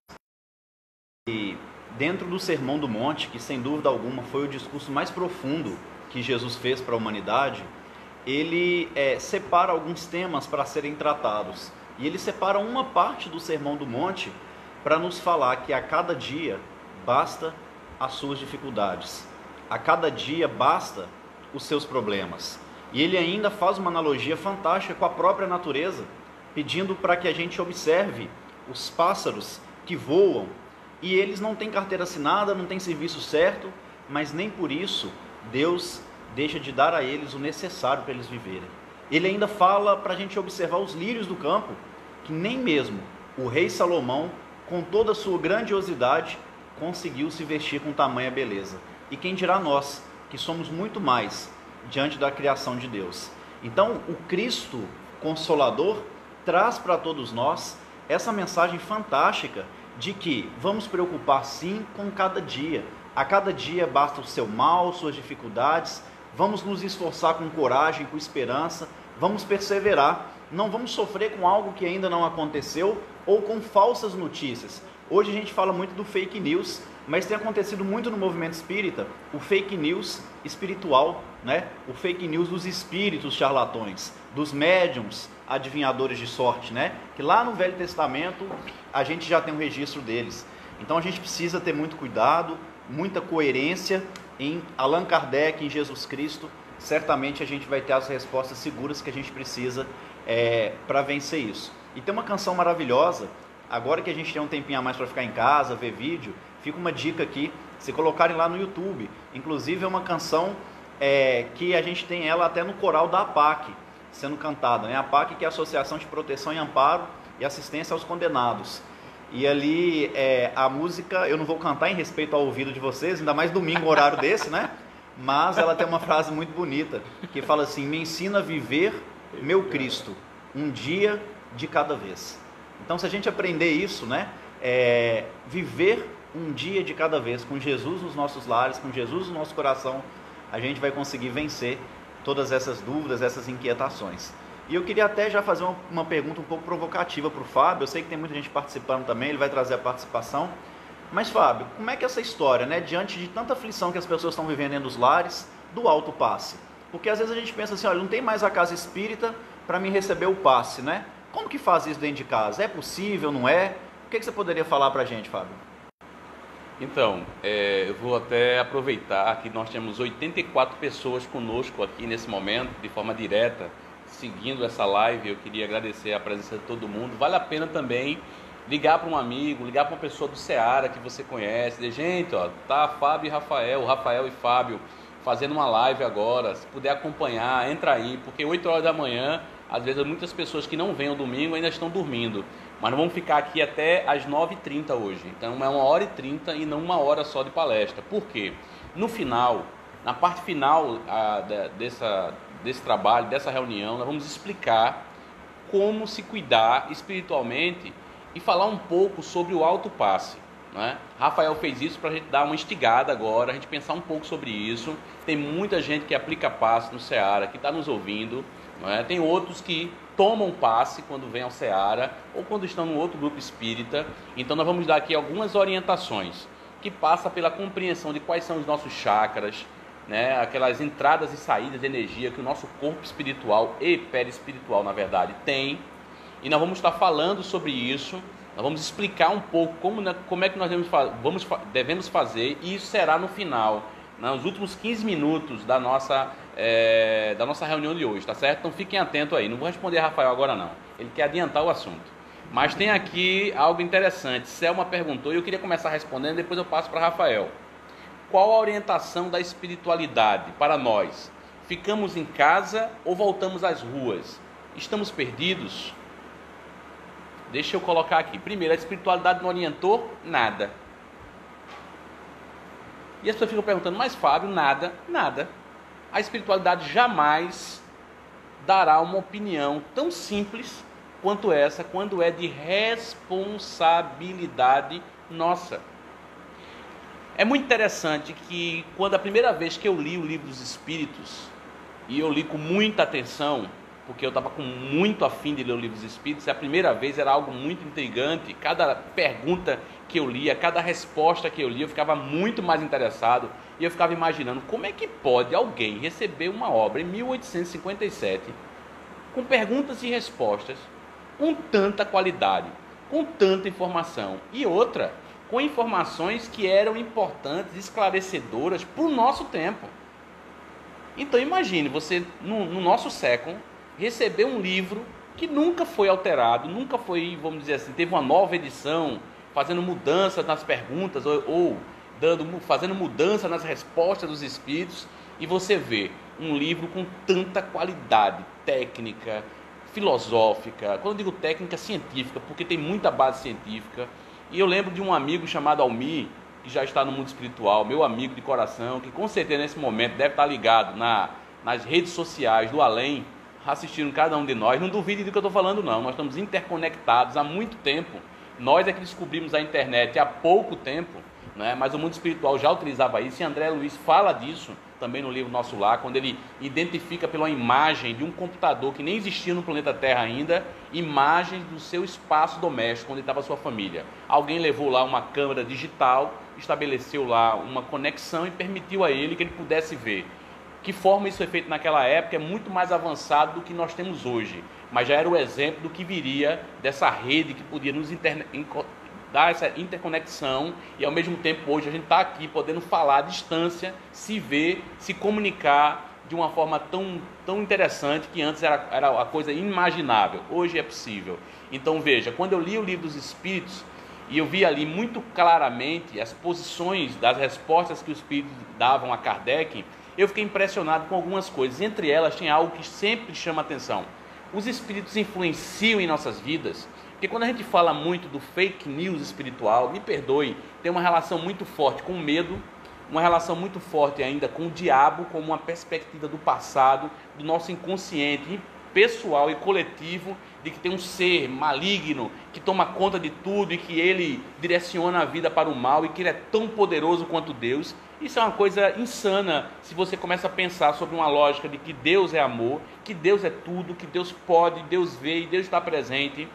E dentro do Sermão do Monte, que sem dúvida alguma foi o discurso mais profundo que Jesus fez para a humanidade, ele é, separa alguns temas para serem tratados. E ele separa uma parte do Sermão do Monte para nos falar que a cada dia basta as suas dificuldades, a cada dia basta os seus problemas. E ele ainda faz uma analogia fantástica com a própria natureza, pedindo para que a gente observe os pássaros que voam, e eles não têm carteira assinada, não têm serviço certo, mas nem por isso Deus deixa de dar a eles o necessário para eles viverem. Ele ainda fala para a gente observar os lírios do campo, que nem mesmo o rei Salomão, com toda a sua grandiosidade, conseguiu se vestir com tamanha beleza. E quem dirá nós, que somos muito mais diante da criação de Deus. Então, o Cristo Consolador traz para todos nós essa mensagem fantástica de que vamos preocupar sim com cada dia. A cada dia basta o seu mal, suas dificuldades, vamos nos esforçar com coragem, com esperança, vamos perseverar, não vamos sofrer com algo que ainda não aconteceu ou com falsas notícias. Hoje a gente fala muito do fake news, mas tem acontecido muito no movimento espírita o fake news espiritual, né? O fake news dos espíritos charlatões, dos médiums adivinhadores de sorte, né? Que lá no Velho Testamento a gente já tem um registro deles. Então a gente precisa ter muito cuidado, muita coerência em Allan Kardec, em Jesus Cristo. Certamente a gente vai ter as respostas seguras que a gente precisa é, para vencer isso. E tem uma canção maravilhosa, agora que a gente tem um tempinho a mais para ficar em casa, ver vídeo, fica uma dica aqui, se colocarem lá no YouTube. Inclusive é uma canção é, que a gente tem ela até no coral da A P A C, sendo cantada, né? A P A C, que é a Associação de Proteção e Amparo e Assistência aos Condenados. E ali é, a música, eu não vou cantar em respeito ao ouvido de vocês, ainda mais domingo, horário desse, né? Mas ela tem uma frase muito bonita, que fala assim: me ensina a viver, meu Cristo, um dia de cada vez. Então, se a gente aprender isso, né? É, viver um dia de cada vez, com Jesus nos nossos lares, com Jesus no nosso coração, a gente vai conseguir vencer todas essas dúvidas, essas inquietações. E eu queria até já fazer uma, uma pergunta um pouco provocativa para o Fábio. Eu sei que tem muita gente participando também, ele vai trazer a participação. Mas, Fábio, como é que é essa história, né, diante de tanta aflição que as pessoas estão vivendo dentro dos lares, do alto passe? Porque às vezes a gente pensa assim, olha, não tem mais a casa espírita para mim receber o passe, né? Como que faz isso dentro de casa? É possível, não é? O que, que você poderia falar para a gente, Fábio? Então, é, eu vou até aproveitar que nós temos oitenta e quatro pessoas conosco aqui nesse momento, de forma direta, seguindo essa live. Eu queria agradecer a presença de todo mundo. Vale a pena também ligar para um amigo, ligar para uma pessoa do Ceará que você conhece, dizer, gente, ó, tá Fábio e Rafael, Rafael e Fábio fazendo uma live agora, se puder acompanhar, entra aí, porque oito horas da manhã, às vezes muitas pessoas que não vêm ao domingo ainda estão dormindo, mas nós vamos ficar aqui até às nove e trinta hoje, então é uma hora e trinta e não uma hora só de palestra. Por quê? No final, na parte final a, de, dessa, desse trabalho, dessa reunião, nós vamos explicar como se cuidar espiritualmente e falar um pouco sobre o alto passe, né? Rafael fez isso para a gente dar uma instigada agora, a gente pensar um pouco sobre isso. Tem muita gente que aplica passe no Ceará, que está nos ouvindo, né? Tem outros que tomam passe quando vêm ao Ceará ou quando estão em outro grupo espírita. Então nós vamos dar aqui algumas orientações que passa pela compreensão de quais são os nossos chakras, né? Aquelas entradas e saídas de energia que o nosso corpo espiritual e perispiritual, na verdade, tem. E nós vamos estar falando sobre isso, nós vamos explicar um pouco como, como é que nós devemos, vamos, devemos fazer, e isso será no final, nos últimos quinze minutos da nossa, é, da nossa reunião de hoje, tá certo? Então fiquem atentos aí, não vou responder a Rafael agora não, ele quer adiantar o assunto. Mas tem aqui algo interessante, Selma perguntou, e eu queria começar respondendo, depois eu passo para Rafael. Qual a orientação da espiritualidade para nós? Ficamos em casa ou voltamos às ruas? Estamos perdidos? Deixa eu colocar aqui. Primeiro, a espiritualidade não orientou nada. E as pessoas ficam perguntando, mas Fábio, nada, nada. A espiritualidade jamais dará uma opinião tão simples quanto essa, quando é de responsabilidade nossa. É muito interessante que quando a primeira vez que eu li o Livro dos Espíritos, e eu li com muita atenção, porque eu estava com muito afim de ler o Livro dos Espíritos, e a primeira vez era algo muito intrigante, cada pergunta que eu lia, cada resposta que eu lia, eu ficava muito mais interessado, e eu ficava imaginando como é que pode alguém receber uma obra em mil oitocentos e cinquenta e sete, com perguntas e respostas, com tanta qualidade, com tanta informação, e outra, com informações que eram importantes, esclarecedoras para o nosso tempo. Então imagine, você, no, no nosso século, receber um livro que nunca foi alterado, nunca foi, vamos dizer assim, teve uma nova edição, fazendo mudanças nas perguntas, ou, ou dando, fazendo mudança nas respostas dos espíritos, e você vê um livro com tanta qualidade técnica, filosófica, quando eu digo técnica, científica, porque tem muita base científica. E eu lembro de um amigo chamado Almir, que já está no mundo espiritual, meu amigo de coração, que com certeza nesse momento deve estar ligado na, nas redes sociais do além, assistindo cada um de nós. Não duvide do que eu estou falando não, nós estamos interconectados há muito tempo. Nós é que descobrimos a internet há pouco tempo, né? Mas o mundo espiritual já utilizava isso, e André Luiz fala disso também no livro Nosso Lar, quando ele identifica pela imagem de um computador que nem existia no planeta Terra ainda, imagens do seu espaço doméstico, onde estava a sua família. Alguém levou lá uma câmera digital, estabeleceu lá uma conexão e permitiu a ele que ele pudesse ver. Que forma isso foi feito naquela época é muito mais avançado do que nós temos hoje, mas já era o exemplo do que viria dessa rede que podia nos interne... dar essa interconexão, e ao mesmo tempo hoje a gente está aqui podendo falar à distância, se ver, se comunicar de uma forma tão, tão interessante, que antes era, era a coisa inimaginável, hoje é possível. Então veja, quando eu li o Livro dos Espíritos, e eu vi ali muito claramente as posições das respostas que os Espíritos davam a Kardec, eu fiquei impressionado com algumas coisas. Entre elas tem algo que sempre chama atenção: os Espíritos influenciam em nossas vidas. Porque quando a gente fala muito do fake news espiritual, me perdoe, tem uma relação muito forte com o medo, uma relação muito forte ainda com o diabo, como uma perspectiva do passado, do nosso inconsciente pessoal e coletivo, de que tem um ser maligno que toma conta de tudo e que ele direciona a vida para o mal e que ele é tão poderoso quanto Deus. Isso é uma coisa insana se você começa a pensar sobre uma lógica de que Deus é amor, que Deus é tudo, que Deus pode, Deus vê e Deus está presente.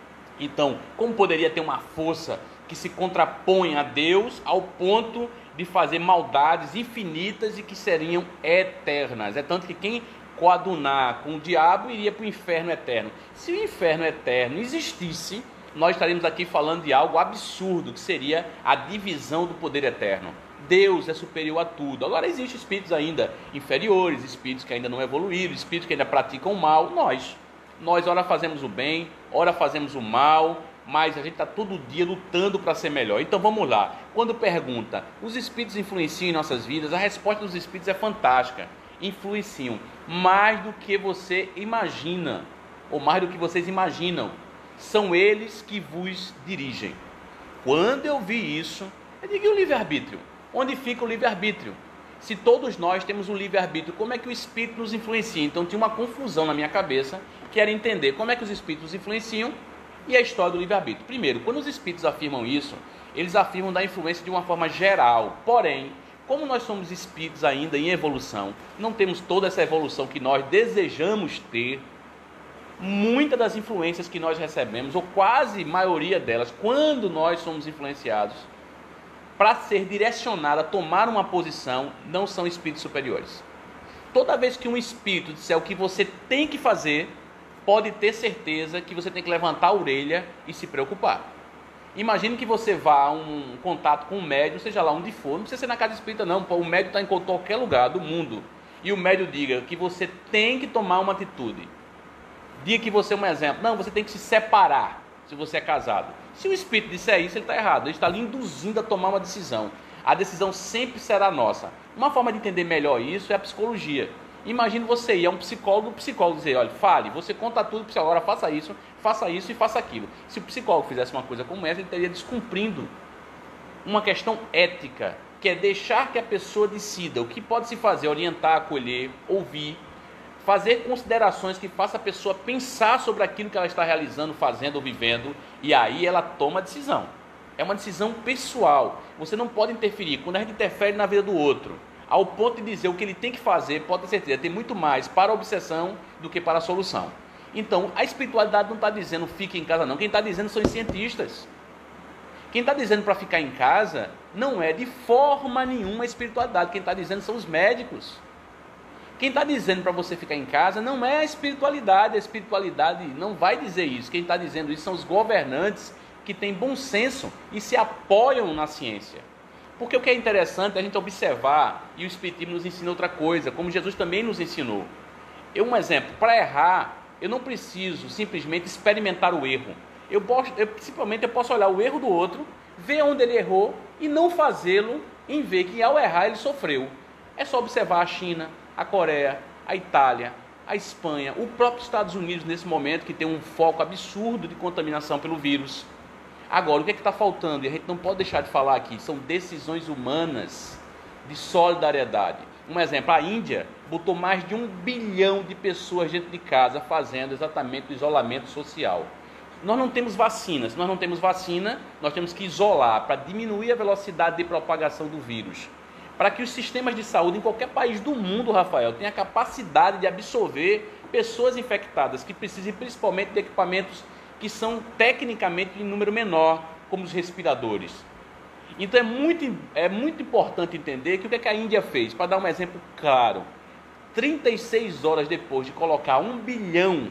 Então, como poderia ter uma força que se contrapõe a Deus ao ponto de fazer maldades infinitas e que seriam eternas? É tanto que quem coadunar com o diabo iria para o inferno eterno. Se o inferno eterno existisse, nós estaríamos aqui falando de algo absurdo, que seria a divisão do poder eterno. Deus é superior a tudo. Agora existem espíritos ainda inferiores, espíritos que ainda não evoluíram, espíritos que ainda praticam o mal. Nós, nós ora fazemos o bem, ora fazemos o mal, mas a gente está todo dia lutando para ser melhor. Então vamos lá. Quando pergunta, os espíritos influenciam em nossas vidas? A resposta dos espíritos é fantástica. Influenciam mais do que você imagina, ou mais do que vocês imaginam. São eles que vos dirigem. Quando eu vi isso, eu digo: e o livre-arbítrio? Onde fica o livre-arbítrio? Se todos nós temos um livre-arbítrio, como é que o espírito nos influencia? Então tinha uma confusão na minha cabeça, que era entender como é que os espíritos nos influenciam e a história do livre-arbítrio. Primeiro, quando os espíritos afirmam isso, eles afirmam da influência de uma forma geral. Porém, como nós somos espíritos ainda em evolução, não temos toda essa evolução que nós desejamos ter, muitas das influências que nós recebemos, ou quase a maioria delas, quando nós somos influenciados, para ser direcionado a tomar uma posição, não são espíritos superiores. Toda vez que um espírito disser o que você tem que fazer, pode ter certeza que você tem que levantar a orelha e se preocupar. Imagine que você vá a um contato com um médium, seja lá onde for, não precisa ser na casa espírita não, o médium está em qualquer lugar do mundo, e o médium diga que você tem que tomar uma atitude. Diga que você é um exemplo, não, você tem que se separar se você é casado. Se o espírito disser isso, ele está errado, ele está lhe induzindo a tomar uma decisão. A decisão sempre será nossa. Uma forma de entender melhor isso é a psicologia. Imagine você ir a um psicólogo, o psicólogo dizer, olha, fale, você conta tudo, agora faça isso, faça isso e faça aquilo. Se o psicólogo fizesse uma coisa como essa, ele estaria descumprindo uma questão ética, que é deixar que a pessoa decida o que pode se fazer, orientar, acolher, ouvir, fazer considerações que faça a pessoa pensar sobre aquilo que ela está realizando, fazendo ou vivendo, e aí ela toma a decisão. É uma decisão pessoal, você não pode interferir. Quando a gente interfere na vida do outro, ao ponto de dizer o que ele tem que fazer, pode ter certeza, tem muito mais para a obsessão do que para a solução. Então, a espiritualidade não está dizendo fique em casa não, quem está dizendo são os cientistas. Quem está dizendo para ficar em casa não é de forma nenhuma a espiritualidade, quem está dizendo são os médicos. Quem está dizendo para você ficar em casa não é a espiritualidade, a espiritualidade não vai dizer isso. Quem está dizendo isso são os governantes que têm bom senso e se apoiam na ciência. Porque o que é interessante é a gente observar, e o Espiritismo nos ensina outra coisa, como Jesus também nos ensinou. Eu, um exemplo, para errar, eu não preciso simplesmente experimentar o erro. Eu, posso, eu, simplesmente eu posso olhar o erro do outro, ver onde ele errou e não fazê-lo em ver que ao errar ele sofreu. É só observar a China, a Coreia, a Itália, a Espanha, o próprio Estados Unidos nesse momento, que tem um foco absurdo de contaminação pelo vírus. Agora, o que é que está faltando? E a gente não pode deixar de falar aqui, são decisões humanas de solidariedade. Um exemplo, a Índia botou mais de um bilhão de pessoas dentro de casa fazendo exatamente o isolamento social. Nós não temos vacina, se nós não temos vacina, nós temos que isolar para diminuir a velocidade de propagação do vírus. Para que os sistemas de saúde em qualquer país do mundo, Rafael, tenham a capacidade de absorver pessoas infectadas, que precisem principalmente de equipamentos que são tecnicamente em número menor, como os respiradores. Então é muito, é muito importante entender que o que, é que a Índia fez, para dar um exemplo claro, trinta e seis horas depois de colocar um bilhão,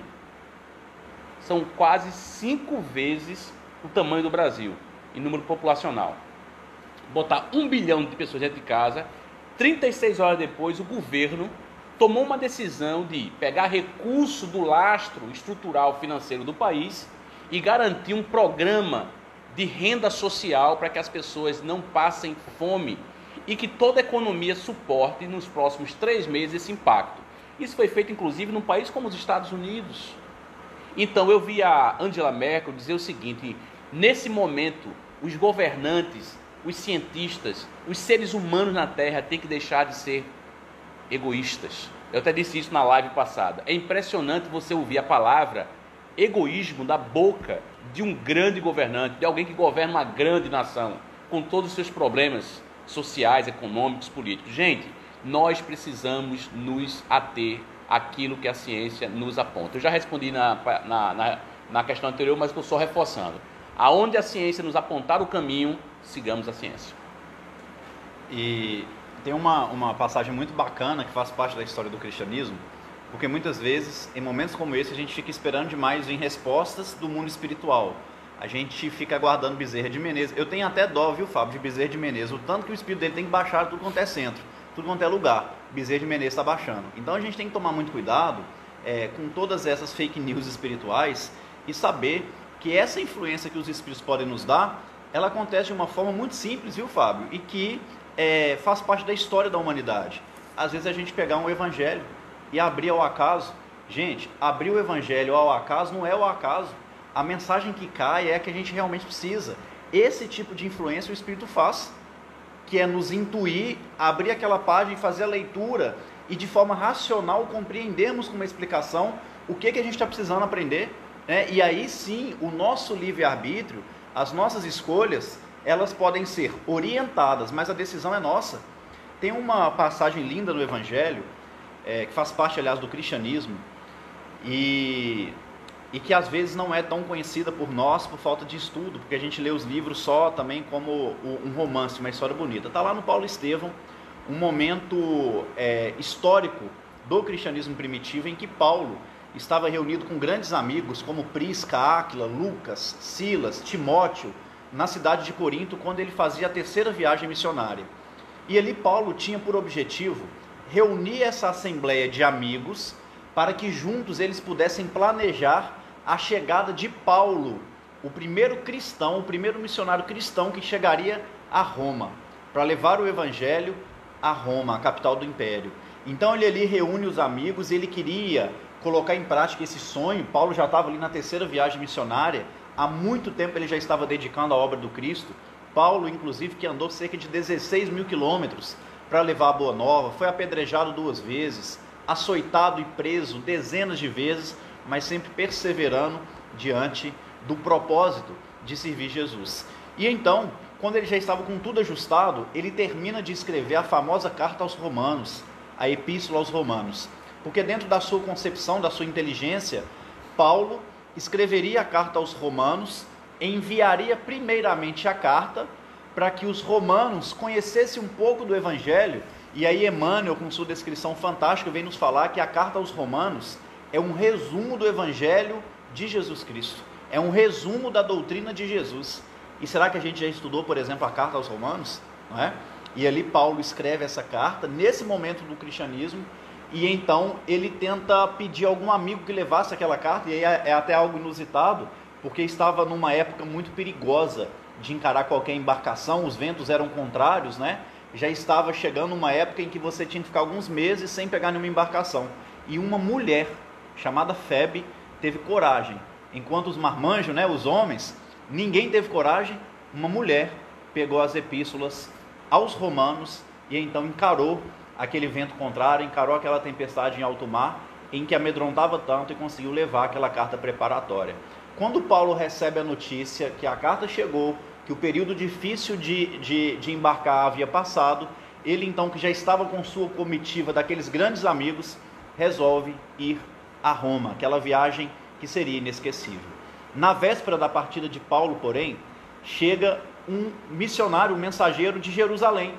são quase cinco vezes o tamanho do Brasil, em número populacional. Botar um bilhão de pessoas dentro de casa, trinta e seis horas depois o governo tomou uma decisão de pegar recurso do lastro estrutural financeiro do país e garantir um programa de renda social para que as pessoas não passem fome e que toda a economia suporte nos próximos três meses esse impacto. Isso foi feito inclusive num país como os Estados Unidos. Então eu vi a Angela Merkel dizer o seguinte, nesse momento os governantes, os cientistas, os seres humanos na Terra têm que deixar de ser egoístas. Eu até disse isso na live passada. É impressionante você ouvir a palavra egoísmo da boca de um grande governante, de alguém que governa uma grande nação, com todos os seus problemas sociais, econômicos, políticos. Gente, nós precisamos nos ater àquilo que a ciência nos aponta. Eu já respondi na, na, na, na questão anterior, mas estou só reforçando. Aonde a ciência nos apontar o caminho, sigamos a ciência. E tem uma, uma passagem muito bacana que faz parte da história do cristianismo, porque muitas vezes, em momentos como esse, a gente fica esperando demais em respostas do mundo espiritual. A gente fica aguardando Bezerra de Menezes. Eu tenho até dó, viu, Fábio, de Bezerra de Menezes, o tanto que o espírito dele tem que baixar tudo quanto é centro, tudo quanto é lugar. Bezerra de Menezes está baixando. Então a gente tem que tomar muito cuidado é, com todas essas fake news espirituais e saber que essa influência que os espíritos podem nos dar, ela acontece de uma forma muito simples, viu, Fábio? E que é, faz parte da história da humanidade. Às vezes a gente pegar um evangelho e abrir ao acaso. Gente, abrir o evangelho ao acaso não é o acaso. A mensagem que cai é a que a gente realmente precisa. Esse tipo de influência o Espírito faz, que é nos intuir, abrir aquela página e fazer a leitura e de forma racional compreendermos com uma explicação o que, que a gente está precisando aprender, né? E aí sim, o nosso livre-arbítrio, as nossas escolhas, elas podem ser orientadas, mas a decisão é nossa. Tem uma passagem linda no Evangelho, é, que faz parte, aliás, do cristianismo, e e que às vezes não é tão conhecida por nós por falta de estudo, porque a gente lê os livros só também como um romance, uma história bonita. Está lá no Paulo Estevão, um momento é, histórico do cristianismo primitivo, em que Paulo estava reunido com grandes amigos como Prisca, Áquila, Lucas, Silas, Timóteo, na cidade de Corinto, quando ele fazia a terceira viagem missionária. E ali Paulo tinha por objetivo reunir essa assembleia de amigos para que juntos eles pudessem planejar a chegada de Paulo, o primeiro cristão, o primeiro missionário cristão que chegaria a Roma, para levar o evangelho a Roma, a capital do império. Então ele ali reúne os amigos, ele queria colocar em prática esse sonho. Paulo já estava ali na terceira viagem missionária, há muito tempo ele já estava dedicando à obra do Cristo. Paulo, inclusive, que andou cerca de dezesseis mil quilômetros para levar a boa nova, foi apedrejado duas vezes, açoitado e preso dezenas de vezes, mas sempre perseverando diante do propósito de servir Jesus. E então, quando ele já estava com tudo ajustado, ele termina de escrever a famosa carta aos Romanos, a Epístola aos Romanos, porque dentro da sua concepção, da sua inteligência, Paulo escreveria a carta aos Romanos, enviaria primeiramente a carta para que os romanos conhecessem um pouco do Evangelho. E aí Emmanuel, com sua descrição fantástica, vem nos falar que a carta aos Romanos é um resumo do Evangelho de Jesus Cristo, é um resumo da doutrina de Jesus. E será que a gente já estudou, por exemplo, a carta aos Romanos? Não é? E ali Paulo escreve essa carta, nesse momento do cristianismo, e então ele tenta pedir a algum amigo que levasse aquela carta, e aí é até algo inusitado, porque estava numa época muito perigosa de encarar qualquer embarcação, os ventos eram contrários, né? Já estava chegando uma época em que você tinha que ficar alguns meses sem pegar nenhuma embarcação. E uma mulher, chamada Febe, teve coragem. Enquanto os marmanjos, né, os homens, ninguém teve coragem, uma mulher pegou as epístolas aos romanos e então encarou aquele vento contrário, encarou aquela tempestade em alto mar, em que amedrontava tanto, e conseguiu levar aquela carta preparatória. Quando Paulo recebe a notícia que a carta chegou, que o período difícil de, de, de embarcar havia passado, ele então, que já estava com sua comitiva daqueles grandes amigos, resolve ir a Roma, aquela viagem que seria inesquecível. Na véspera da partida de Paulo, porém, chega um missionário, um mensageiro de Jerusalém,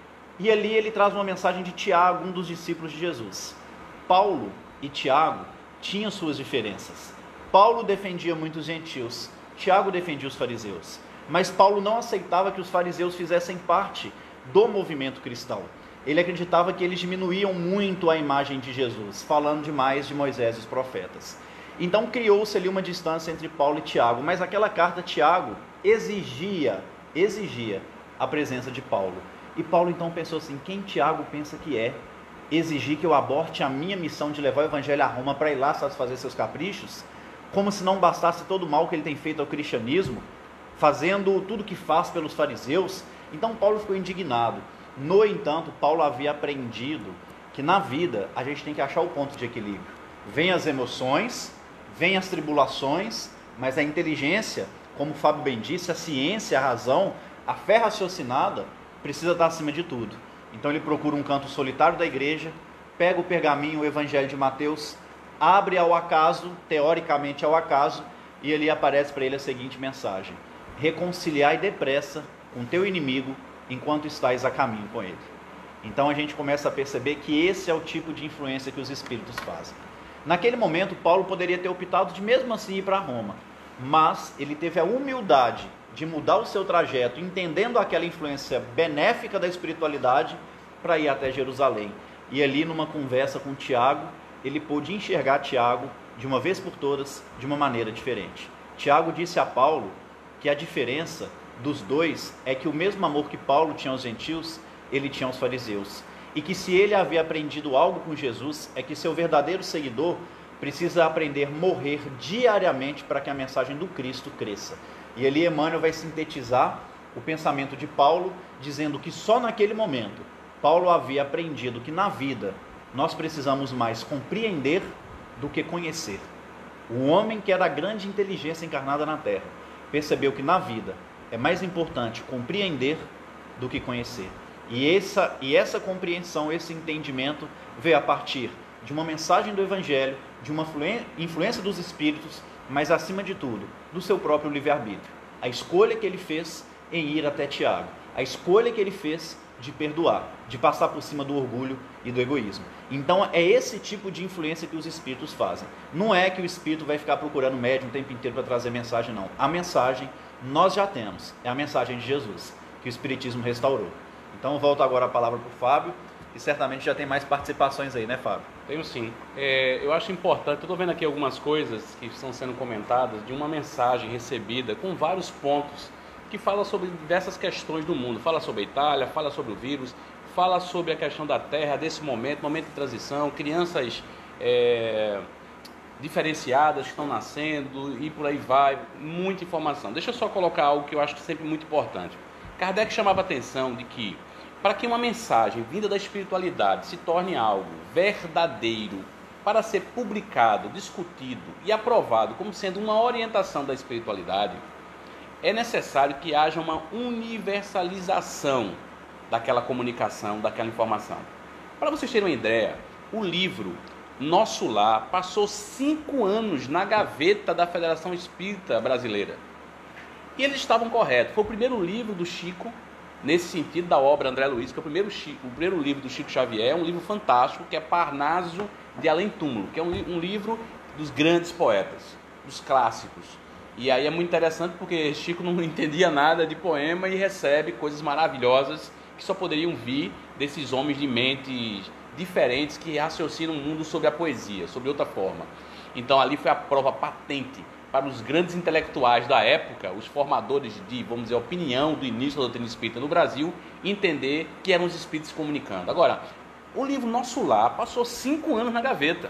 e ali ele traz uma mensagem de Tiago, um dos discípulos de Jesus. Paulo e Tiago tinham suas diferenças. Paulo defendia muitos gentios, Tiago defendia os fariseus, mas Paulo não aceitava que os fariseus fizessem parte do movimento cristão. Ele acreditava que eles diminuíam muito a imagem de Jesus, falando demais de Moisés e os profetas. Então criou-se ali uma distância entre Paulo e Tiago, mas aquela carta, Tiago, exigia, exigia a presença de Paulo. E Paulo então pensou assim: quem Tiago pensa que é exigir que eu aborte a minha missão de levar o evangelho a Roma para ir lá satisfazer seus caprichos? Como se não bastasse todo o mal que ele tem feito ao cristianismo, fazendo tudo o que faz pelos fariseus. Então Paulo ficou indignado. No entanto, Paulo havia aprendido que na vida a gente tem que achar o ponto de equilíbrio. Vem as emoções, vem as tribulações, mas a inteligência, como o Fábio bem disse, a ciência, a razão, a fé raciocinada precisa estar acima de tudo. Então ele procura um canto solitário da igreja, pega o pergaminho, o Evangelho de Mateus, abre ao acaso, teoricamente ao acaso, e ali aparece para ele a seguinte mensagem: reconciliai depressa com teu inimigo enquanto estás a caminho com ele. Então a gente começa a perceber que esse é o tipo de influência que os espíritos fazem. Naquele momento Paulo poderia ter optado de mesmo assim ir para Roma, mas ele teve a humildade de mudar o seu trajeto, entendendo aquela influência benéfica da espiritualidade, para ir até Jerusalém. E ali, numa conversa com Tiago, ele pôde enxergar Tiago, de uma vez por todas, de uma maneira diferente. Tiago disse a Paulo que a diferença dos dois é que o mesmo amor que Paulo tinha aos gentios, ele tinha aos fariseus. E que se ele havia aprendido algo com Jesus, é que seu verdadeiro seguidor precisa aprender a morrer diariamente para que a mensagem do Cristo cresça. E ali Emmanuel vai sintetizar o pensamento de Paulo, dizendo que só naquele momento Paulo havia aprendido que na vida nós precisamos mais compreender do que conhecer. O homem que era a grande inteligência encarnada na Terra percebeu que na vida é mais importante compreender do que conhecer. E essa, e essa compreensão, esse entendimento veio a partir de uma mensagem do Evangelho, de uma influência dos Espíritos, mas acima de tudo, do seu próprio livre-arbítrio. A escolha que ele fez em ir até Tiago, a escolha que ele fez de perdoar, de passar por cima do orgulho e do egoísmo. Então é esse tipo de influência que os espíritos fazem. Não é que o espírito vai ficar procurando médium o tempo inteiro para trazer mensagem, não. A mensagem nós já temos, é a mensagem de Jesus, que o espiritismo restaurou. Então eu volto agora a palavra para o Fábio, e certamente já tem mais participações aí, né, Fábio? Tenho sim. É, eu acho importante, eu estou vendo aqui algumas coisas que estão sendo comentadas de uma mensagem recebida com vários pontos que fala sobre diversas questões do mundo. Fala sobre a Itália, fala sobre o vírus, fala sobre a questão da Terra, desse momento, momento de transição, crianças é, diferenciadas que estão nascendo e por aí vai, muita informação. Deixa eu só colocar algo que eu acho que é sempre muito importante. Kardec chamava a atenção de que, para que uma mensagem vinda da espiritualidade se torne algo verdadeiro, para ser publicado, discutido e aprovado como sendo uma orientação da espiritualidade, é necessário que haja uma universalização daquela comunicação, daquela informação. Para vocês terem uma ideia, o livro Nosso Lar passou cinco anos na gaveta da Federação Espírita Brasileira. E eles estavam corretos. Foi o primeiro livro do Chico, nesse sentido, da obra André Luiz, que é o primeiro, Chico, o primeiro livro do Chico Xavier, um livro fantástico, que é Parnaso de Além Túmulo, que é um, um livro dos grandes poetas, dos clássicos. E aí é muito interessante porque Chico não entendia nada de poema e recebe coisas maravilhosas que só poderiam vir desses homens de mentes diferentes que raciocinam o mundo sobre a poesia, sobre outra forma. Então ali foi a prova patente para os grandes intelectuais da época, os formadores de, vamos dizer, opinião do início da doutrina espírita no Brasil, entender que eram os espíritos se comunicando. Agora, o livro Nosso Lar passou cinco anos na gaveta.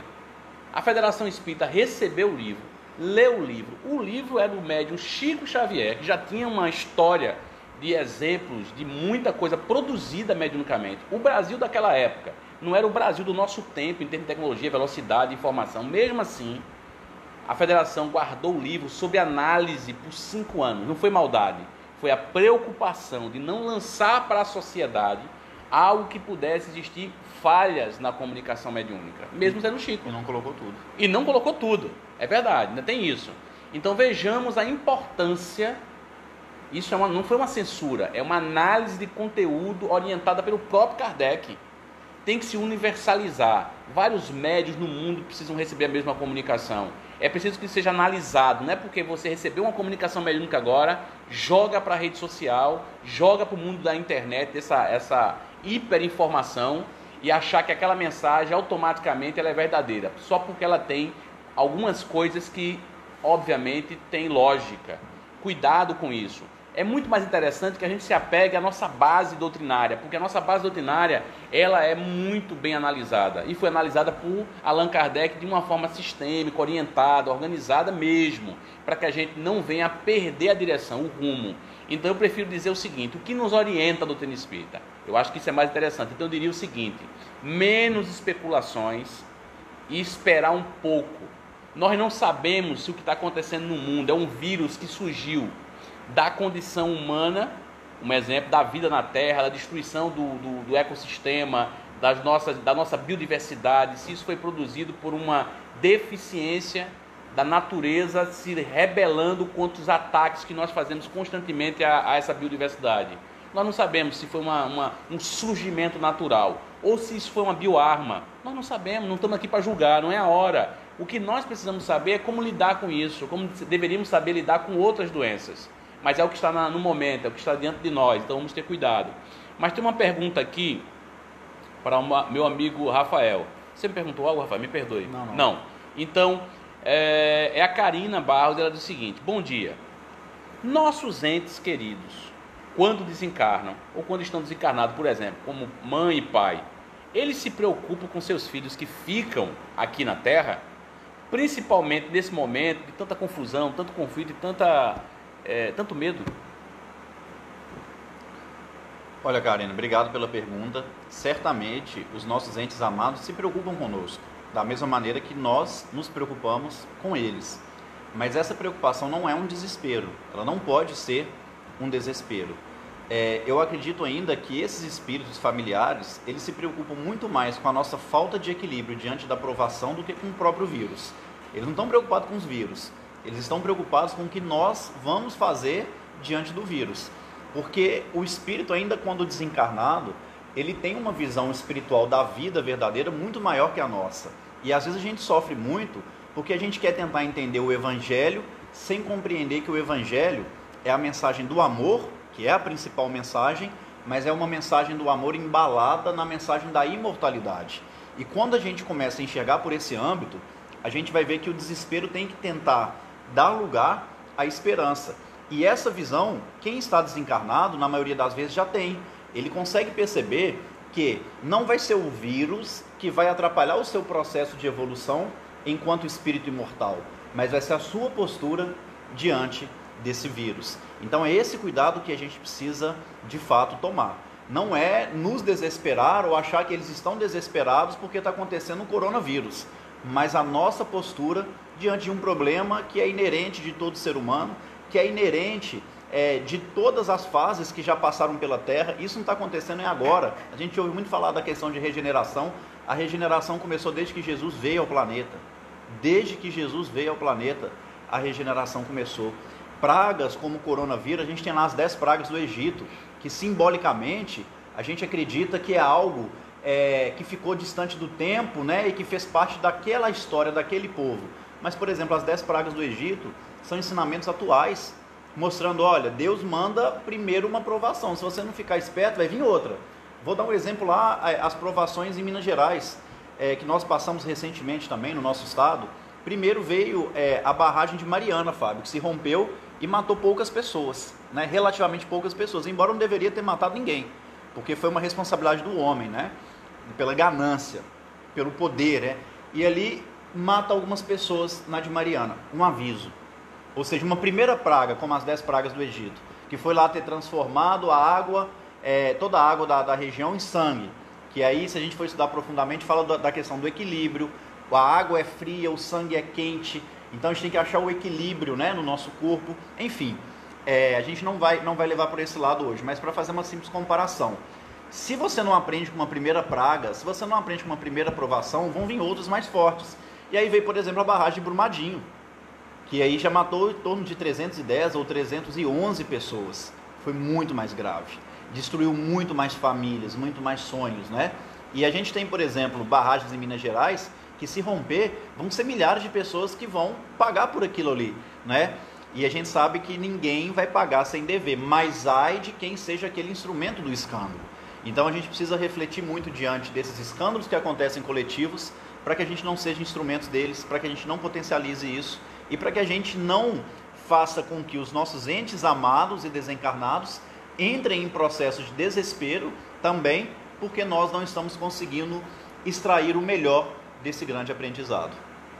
A Federação Espírita recebeu o livro, leu o livro. O livro era do médium Chico Xavier, que já tinha uma história de exemplos de muita coisa produzida mediunicamente. O Brasil daquela época não era o Brasil do nosso tempo em termos de tecnologia, velocidade, informação. Mesmo assim, a Federação guardou o livro sob análise por cinco anos. Não foi maldade, foi a preocupação de não lançar para a sociedade algo que pudesse existir falhas na comunicação mediúnica, mesmo sendo Chico. E não colocou tudo. E não colocou tudo, é verdade, ainda tem isso. Então vejamos a importância, isso é uma, não foi uma censura, é uma análise de conteúdo orientada pelo próprio Kardec. Tem que se universalizar. Vários médios no mundo precisam receber a mesma comunicação. É preciso que seja analisado. Não é porque você recebeu uma comunicação mediúnica agora, joga para a rede social, joga para o mundo da internet, essa, essa hiperinformação, e achar que aquela mensagem automaticamente ela é verdadeira, só porque ela tem algumas coisas que, obviamente, tem lógica. Cuidado com isso. É muito mais interessante que a gente se apegue à nossa base doutrinária, porque a nossa base doutrinária ela é muito bem analisada, e foi analisada por Allan Kardec de uma forma sistêmica, orientada, organizada mesmo, para que a gente não venha a perder a direção, o rumo. Então eu prefiro dizer o seguinte: o que nos orienta a doutrina espírita? Eu acho que isso é mais interessante. Então eu diria o seguinte: menos especulações e esperar um pouco. Nós não sabemos se o que está acontecendo no mundo é um vírus que surgiu da condição humana, um exemplo da vida na Terra, da destruição do, do, do ecossistema, das nossas, da nossa biodiversidade, se isso foi produzido por uma deficiência da natureza se rebelando contra os ataques que nós fazemos constantemente a, a essa biodiversidade. Nós não sabemos se foi uma, uma, um surgimento natural ou se isso foi uma bioarma. Nós não sabemos, não estamos aqui para julgar, não é a hora. O que nós precisamos saber é como lidar com isso, como deveríamos saber lidar com outras doenças. Mas é o que está na, no momento, é o que está diante de nós, então vamos ter cuidado. Mas tem uma pergunta aqui para uma, meu amigo Rafael. Você me perguntou algo, Rafael? Me perdoe. Não, não. Não. Então, é, é a Karina Barros, ela diz o seguinte: bom dia. Nossos entes queridos, quando desencarnam, ou quando estão desencarnados, por exemplo, como mãe e pai, eles se preocupam com seus filhos que ficam aqui na Terra, principalmente nesse momento de tanta confusão, tanto conflito e tanta, é, tanto medo? Olha, Karina, obrigado pela pergunta. Certamente os nossos entes amados se preocupam conosco, da mesma maneira que nós nos preocupamos com eles. Mas essa preocupação não é um desespero, ela não pode ser um desespero. É, eu acredito ainda que esses espíritos familiares, eles se preocupam muito mais com a nossa falta de equilíbrio diante da provação do que com o próprio vírus. Eles não estão preocupados com os vírus, Eles estão preocupados com o que nós vamos fazer diante do vírus. Porque o espírito, ainda quando desencarnado, ele tem uma visão espiritual da vida verdadeira muito maior que a nossa. E às vezes a gente sofre muito porque a gente quer tentar entender o Evangelho sem compreender que o Evangelho é a mensagem do amor, que é a principal mensagem, mas é uma mensagem do amor embalada na mensagem da imortalidade. E quando a gente começa a enxergar por esse âmbito, a gente vai ver que o desespero tem que tentar dar lugar à esperança. E essa visão, quem está desencarnado, na maioria das vezes já tem. Ele consegue perceber que não vai ser o vírus que vai atrapalhar o seu processo de evolução enquanto espírito imortal, mas vai ser a sua postura diante desse vírus. Então é esse cuidado que a gente precisa de fato tomar. Não é nos desesperar ou achar que eles estão desesperados porque está acontecendo um coronavírus, mas a nossa postura diante de um problema que é inerente de todo ser humano, que é inerente é, de todas as fases que já passaram pela Terra. Isso não está acontecendo em agora. A gente ouve muito falar da questão de regeneração. A regeneração começou desde que Jesus veio ao planeta. Desde que Jesus veio ao planeta, a regeneração começou. Pragas como o coronavírus, a gente tem lá as dez pragas do Egito, que simbolicamente a gente acredita que é algo é, que ficou distante do tempo, né, e que fez parte daquela história, daquele povo. Mas, por exemplo, as dez pragas do Egito são ensinamentos atuais, mostrando, olha, Deus manda primeiro uma provação, se você não ficar esperto, vai vir outra. Vou dar um exemplo lá, as provações em Minas Gerais, é, que nós passamos recentemente também no nosso estado. Primeiro veio é, a barragem de Mariana, Fábio, que se rompeu e matou poucas pessoas, né? Relativamente poucas pessoas, embora não deveria ter matado ninguém, porque foi uma responsabilidade do homem, né? Pela ganância, pelo poder, né? E ali mata algumas pessoas na de Mariana, um aviso. Ou seja, uma primeira praga, como as dez pragas do Egito, que foi lá ter transformado a água, é, toda a água da, da região em sangue, que aí, se a gente for estudar profundamente, fala da, da questão do equilíbrio. A água é fria, o sangue é quente, então a gente tem que achar o equilíbrio, né, no nosso corpo. Enfim, é, a gente não vai, não vai levar por esse lado hoje, mas para fazer uma simples comparação, se você não aprende com uma primeira praga, se você não aprende com uma primeira provação, vão vir outros mais fortes. E aí veio, por exemplo, a barragem de Brumadinho, que aí já matou em torno de trezentas e dez ou trezentas e onze pessoas. Foi muito mais grave, destruiu muito mais famílias, muito mais sonhos, né? E a gente tem, por exemplo, barragens em Minas Gerais, que se romper, vão ser milhares de pessoas que vão pagar por aquilo ali, né? E a gente sabe que ninguém vai pagar sem dever, mas ai de quem seja aquele instrumento do escândalo. Então a gente precisa refletir muito diante desses escândalos que acontecem coletivos, para que a gente não seja instrumentos deles, para que a gente não potencialize isso, e para que a gente não faça com que os nossos entes amados e desencarnados entrem em processo de desespero também, porque nós não estamos conseguindo extrair o melhor desse grande aprendizado.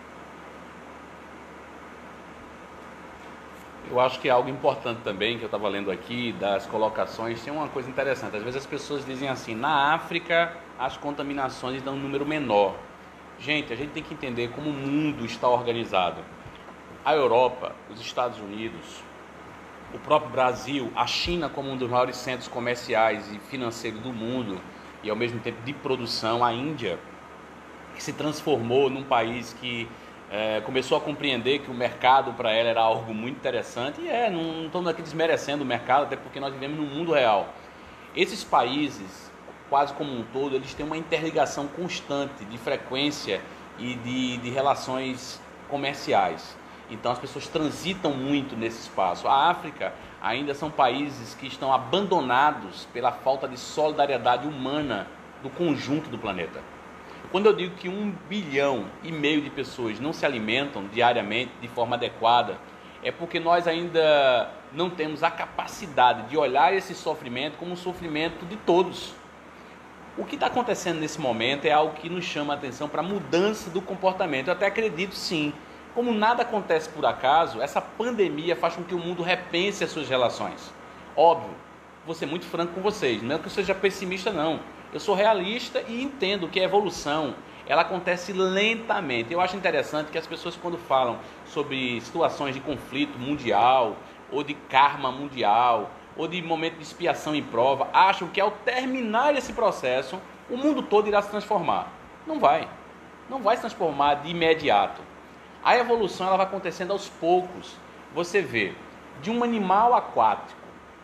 Eu acho que é algo importante também, que eu estava lendo aqui, das colocações, tem uma coisa interessante. Às vezes as pessoas dizem assim, na África as contaminações dão um número menor. Gente, a gente tem que entender como o mundo está organizado. A Europa, os Estados Unidos, o próprio Brasil, a China como um dos maiores centros comerciais e financeiros do mundo, e ao mesmo tempo de produção, a Índia, que se transformou num país que é, começou a compreender que o mercado para ela era algo muito interessante, e é, não estamos aqui desmerecendo o mercado, até porque nós vivemos no mundo real. Esses países, quase como um todo, eles têm uma interligação constante de frequência e de, de relações comerciais. Então as pessoas transitam muito nesse espaço. A África ainda são países que estão abandonados pela falta de solidariedade humana do conjunto do planeta. Quando eu digo que um bilhão e meio de pessoas não se alimentam diariamente de forma adequada, é porque nós ainda não temos a capacidade de olhar esse sofrimento como um sofrimento de todos. O que está acontecendo nesse momento é algo que nos chama a atenção para a mudança do comportamento. Eu até acredito sim. Como nada acontece por acaso, essa pandemia faz com que o mundo repense as suas relações. Óbvio, vou ser muito franco com vocês, não é que eu seja pessimista não. Eu sou realista e entendo que a evolução, ela acontece lentamente. Eu acho interessante que as pessoas, quando falam sobre situações de conflito mundial, ou de karma mundial, ou de momento de expiação em prova, acham que ao terminar esse processo, o mundo todo irá se transformar. Não vai. Não vai se transformar de imediato. A evolução ela vai acontecendo aos poucos. Você vê, de um animal aquático,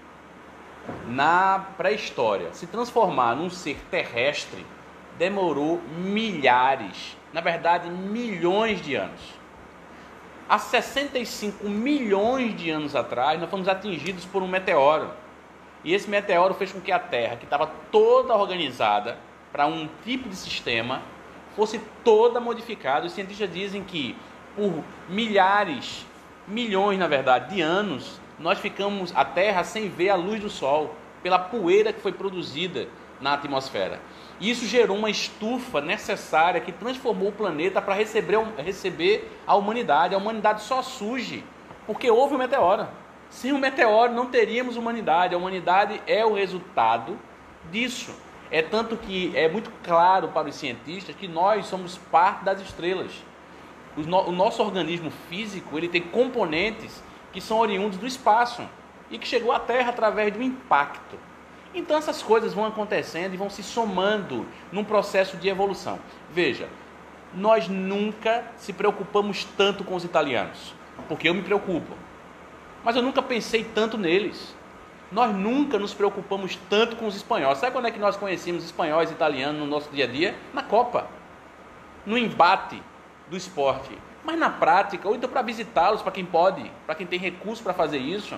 na pré-história, se transformar num ser terrestre, demorou milhares, na verdade milhões de anos. Há sessenta e cinco milhões de anos atrás, nós fomos atingidos por um meteoro. E esse meteoro fez com que a Terra, que estava toda organizada para um tipo de sistema, fosse toda modificada. Os cientistas dizem que por milhares, milhões na verdade, de anos, nós ficamos a Terra sem ver a luz do Sol, pela poeira que foi produzida na atmosfera. E isso gerou uma estufa necessária que transformou o planeta para receber, receber a humanidade. A humanidade só surge porque houve um meteoro. Sem o meteoro não teríamos humanidade. A humanidade é o resultado disso. É tanto que é muito claro para os cientistas que nós somos parte das estrelas. O, no, o nosso organismo físico ele tem componentes que são oriundos do espaço e que chegou à Terra através do impacto. Então essas coisas vão acontecendo e vão se somando num processo de evolução. Veja, nós nunca se preocupamos tanto com os italianos, porque eu me preocupo, mas eu nunca pensei tanto neles. Nós nunca nos preocupamos tanto com os espanhóis. Sabe quando é que nós conhecemos espanhóis e italianos no nosso dia a dia? Na Copa, no embate do esporte. Mas na prática, ou então para visitá-los, para quem pode, para quem tem recurso para fazer isso.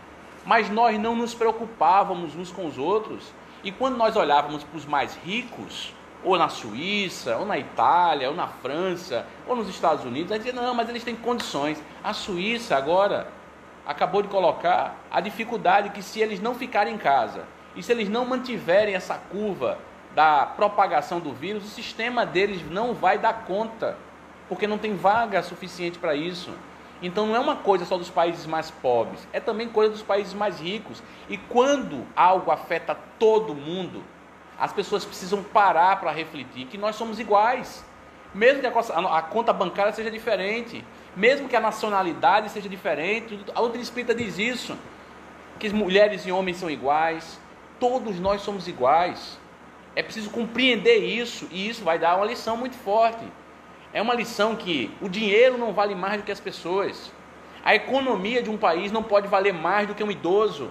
Mas nós não nos preocupávamos uns com os outros. E quando nós olhávamos para os mais ricos, ou na Suíça, ou na Itália, ou na França, ou nos Estados Unidos, a gente dizia, não, mas eles têm condições. A Suíça agora acabou de colocar a dificuldade que se eles não ficarem em casa, e se eles não mantiverem essa curva da propagação do vírus, o sistema deles não vai dar conta, porque não tem vaga suficiente para isso. Então não é uma coisa só dos países mais pobres, é também coisa dos países mais ricos. E quando algo afeta todo mundo, as pessoas precisam parar para refletir que nós somos iguais. Mesmo que a conta bancária seja diferente, mesmo que a nacionalidade seja diferente, a doutrina espírita diz isso, que mulheres e homens são iguais, todos nós somos iguais. É preciso compreender isso, e isso vai dar uma lição muito forte. É uma lição que o dinheiro não vale mais do que as pessoas. A economia de um país não pode valer mais do que um idoso.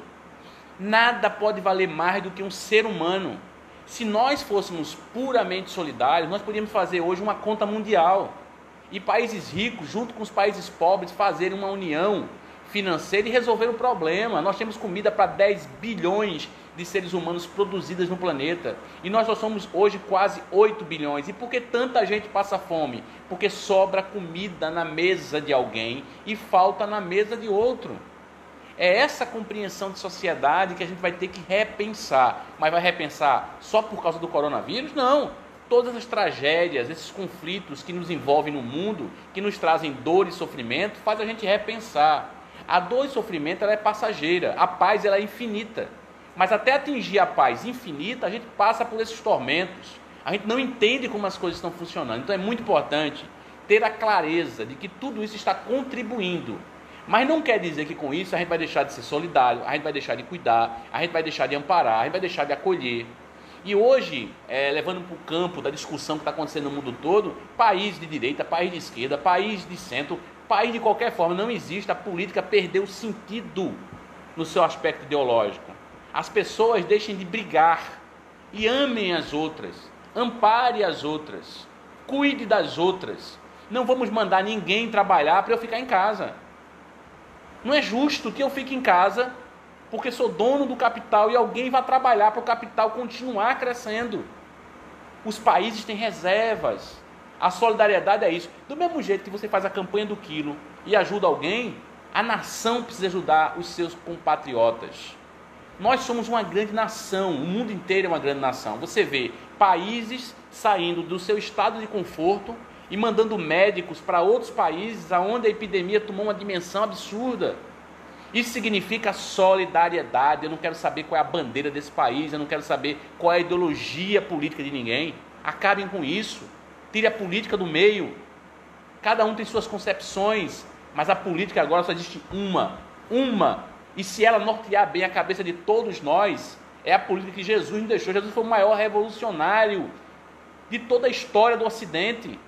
Nada pode valer mais do que um ser humano. Se nós fôssemos puramente solidários, nós poderíamos fazer hoje uma conta mundial. E países ricos, junto com os países pobres, fazerem uma união financeira e resolver o problema. Nós temos comida para dez bilhões de seres humanos produzidas no planeta. E nós só somos hoje quase oito bilhões. E por que tanta gente passa fome? Porque sobra comida na mesa de alguém e falta na mesa de outro. É essa compreensão de sociedade que a gente vai ter que repensar. Mas vai repensar só por causa do coronavírus? Não. Todas as tragédias, esses conflitos que nos envolvem no mundo, que nos trazem dor e sofrimento, faz a gente repensar. A dor e sofrimento ela é passageira, a paz ela é infinita. Mas até atingir a paz infinita, a gente passa por esses tormentos. A gente não entende como as coisas estão funcionando. Então é muito importante ter a clareza de que tudo isso está contribuindo. Mas não quer dizer que com isso a gente vai deixar de ser solidário, a gente vai deixar de cuidar, a gente vai deixar de amparar, a gente vai deixar de acolher. E hoje, é, levando para o campo da discussão que está acontecendo no mundo todo, país de direita, país de esquerda, país de centro, país de qualquer forma, não existe, a política perdeu sentido no seu aspecto ideológico. As pessoas deixem de brigar e amem as outras, ampare as outras, cuide das outras. Não vamos mandar ninguém trabalhar para eu ficar em casa. Não é justo que eu fique em casa porque sou dono do capital e alguém vai trabalhar para o capital continuar crescendo. Os países têm reservas. A solidariedade é isso. Do mesmo jeito que você faz a campanha do quilo e ajuda alguém, a nação precisa ajudar os seus compatriotas. Nós somos uma grande nação, o mundo inteiro é uma grande nação. Você vê países saindo do seu estado de conforto e mandando médicos para outros países onde a epidemia tomou uma dimensão absurda. Isso significa solidariedade. Eu não quero saber qual é a bandeira desse país, eu não quero saber qual é a ideologia política de ninguém. Acabem com isso. Tire a política do meio. Cada um tem suas concepções, mas a política agora só existe uma. Uma. E se ela nortear bem a cabeça de todos nós, é a política que Jesus nos deixou. Jesus foi o maior revolucionário de toda a história do Ocidente.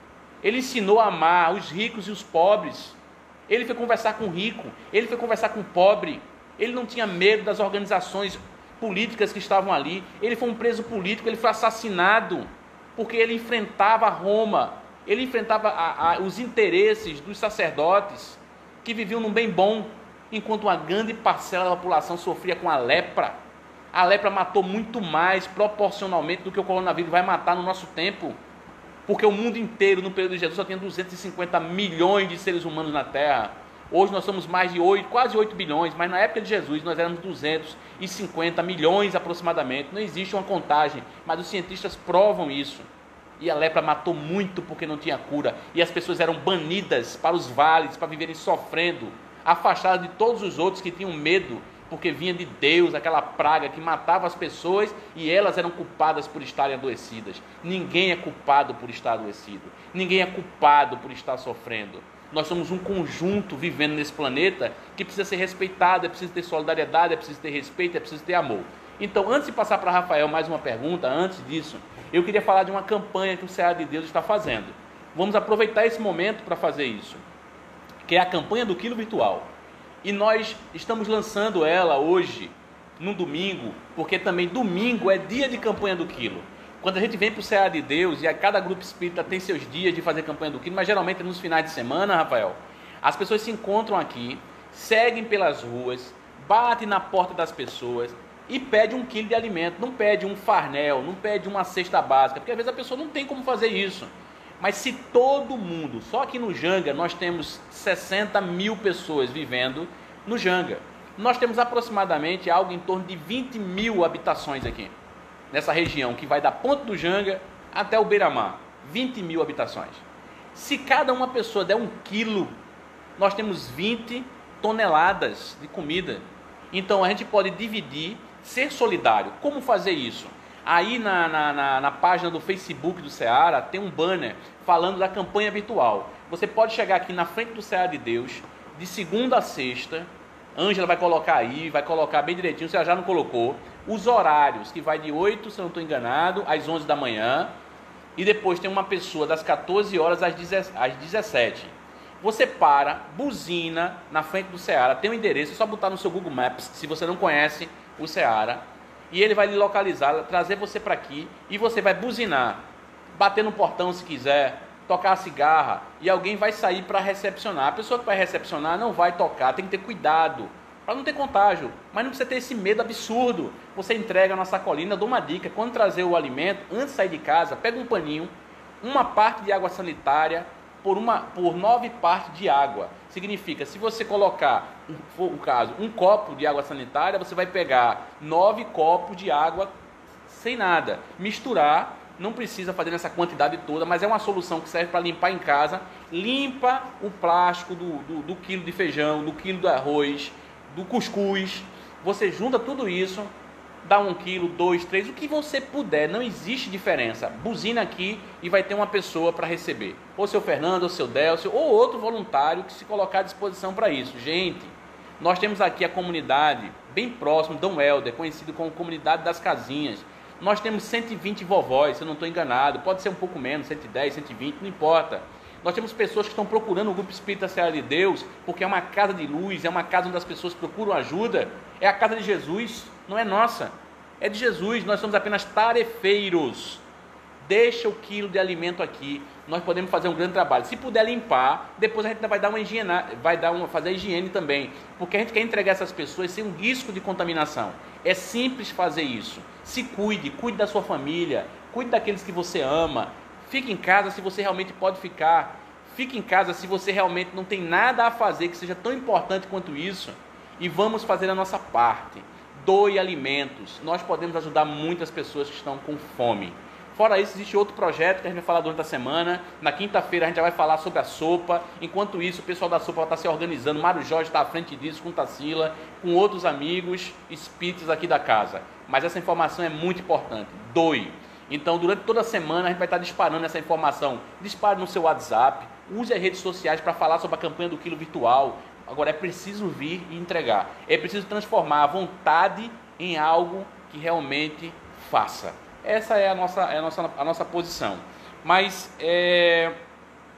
Ele ensinou a amar os ricos e os pobres. Ele foi conversar com o rico, ele foi conversar com o pobre. Ele não tinha medo das organizações políticas que estavam ali. Ele foi um preso político, ele foi assassinado porque ele enfrentava Roma, ele enfrentava a, a, os interesses dos sacerdotes que viviam num bem bom, enquanto uma grande parcela da população sofria com a lepra. A lepra matou muito mais proporcionalmente do que o coronavírus vai matar no nosso tempo, porque o mundo inteiro no período de Jesus só tinha duzentos e cinquenta milhões de seres humanos na Terra. Hoje nós somos mais de oito, quase oito bilhões, mas na época de Jesus nós éramos duzentos e cinquenta milhões aproximadamente. Não existe uma contagem, mas os cientistas provam isso. E a lepra matou muito porque não tinha cura. E as pessoas eram banidas para os vales, para viverem sofrendo, afastadas de todos os outros que tinham medo, porque vinha de Deus aquela praga que matava as pessoas e elas eram culpadas por estarem adoecidas. Ninguém é culpado por estar adoecido. Ninguém é culpado por estar sofrendo. Nós somos um conjunto vivendo nesse planeta que precisa ser respeitado, é preciso ter solidariedade, é preciso ter respeito, é preciso ter amor. Então, antes de passar para Rafael mais uma pergunta, antes disso, eu queria falar de uma campanha que o Seara de Deus está fazendo. Vamos aproveitar esse momento para fazer isso, que é a campanha do Quilo Virtual. E nós estamos lançando ela hoje, no domingo, porque também domingo é dia de campanha do Quilo. Quando a gente vem para o Seara de Deus, e a cada grupo espírita tem seus dias de fazer campanha do Quilo, mas geralmente é nos finais de semana, Rafael, as pessoas se encontram aqui, seguem pelas ruas, batem na porta das pessoas e pedem um quilo de alimento. Não pede um farnel, não pede uma cesta básica, porque às vezes a pessoa não tem como fazer isso. Mas se todo mundo, só aqui no Janga, nós temos sessenta mil pessoas vivendo no Janga. Nós temos aproximadamente algo em torno de vinte mil habitações aqui, nessa região, que vai da Ponte do Janga até o Beira-Mar. vinte mil habitações. Se cada uma pessoa der um quilo, nós temos vinte toneladas de comida. Então a gente pode dividir, ser solidário. Como fazer isso? Aí na, na, na, na página do Facebook do Seara tem um banner falando da campanha virtual. Você pode chegar aqui na frente do Seara de Deus, de segunda a sexta. Ângela vai colocar aí, vai colocar bem direitinho, você já não colocou. Os horários, que vai de oito, se eu não estou enganado, às onze da manhã. E depois tem uma pessoa das quatorze horas às dezessete. Você para, buzina na frente do Seara, tem um endereço, é só botar no seu Google Maps, se você não conhece o Seara. E ele vai lhe localizar, trazer você para aqui e você vai buzinar, bater no portão se quiser, tocar a cigarra e alguém vai sair para recepcionar. A pessoa que vai recepcionar não vai tocar, tem que ter cuidado para não ter contágio, mas não precisa ter esse medo absurdo. Você entrega na sacolinha, dou uma dica, quando trazer o alimento, antes de sair de casa, pega um paninho, uma parte de água sanitária por, uma, por nove partes de água. Significa, se você colocar, for o caso, um copo de água sanitária, você vai pegar nove copos de água sem nada. Misturar, não precisa fazer nessa quantidade toda, mas é uma solução que serve para limpar em casa. Limpa o plástico do, do, do quilo de feijão, do quilo de arroz, do cuscuz. Você junta tudo isso, dá um quilo, dois, três, o que você puder, não existe diferença. Buzina aqui e vai ter uma pessoa para receber. Ou seu Fernando, ou seu Delcio, ou outro voluntário que se colocar à disposição para isso. Gente, nós temos aqui a comunidade bem próxima, Dom Helder, conhecido como Comunidade das Casinhas. Nós temos cento e vinte vovós, se eu não estou enganado, pode ser um pouco menos, cento e dez, cento e vinte, não importa. Nós temos pessoas que estão procurando o Grupo Espírita Seara de Deus, porque é uma casa de luz, é uma casa onde as pessoas procuram ajuda, é a casa de Jesus, não é nossa, é de Jesus, nós somos apenas tarefeiros. Deixa o quilo de alimento aqui, nós podemos fazer um grande trabalho. Se puder limpar, depois a gente vai dar uma higiene, vai dar uma, fazer a higiene também, porque a gente quer entregar essas pessoas sem um risco de contaminação. É simples fazer isso. Se cuide, cuide da sua família, cuide daqueles que você ama. Fique em casa se você realmente pode ficar. Fique em casa se você realmente não tem nada a fazer que seja tão importante quanto isso. E vamos fazer a nossa parte. Doe alimentos. Nós podemos ajudar muitas pessoas que estão com fome. Fora isso, existe outro projeto que a gente vai falar durante a semana. Na quinta-feira a gente já vai falar sobre a sopa. Enquanto isso, o pessoal da sopa vai estar se organizando. Mário Jorge está à frente disso, com Tarsila, com outros amigos espíritos aqui da casa. Mas essa informação é muito importante. Doe. Então, durante toda a semana, a gente vai estar disparando essa informação. Dispare no seu WhatsApp. Use as redes sociais para falar sobre a campanha do Quilo Virtual. Agora, é preciso vir e entregar. É preciso transformar a vontade em algo que realmente faça. Essa é a nossa, é a nossa, a nossa posição. Mas, é,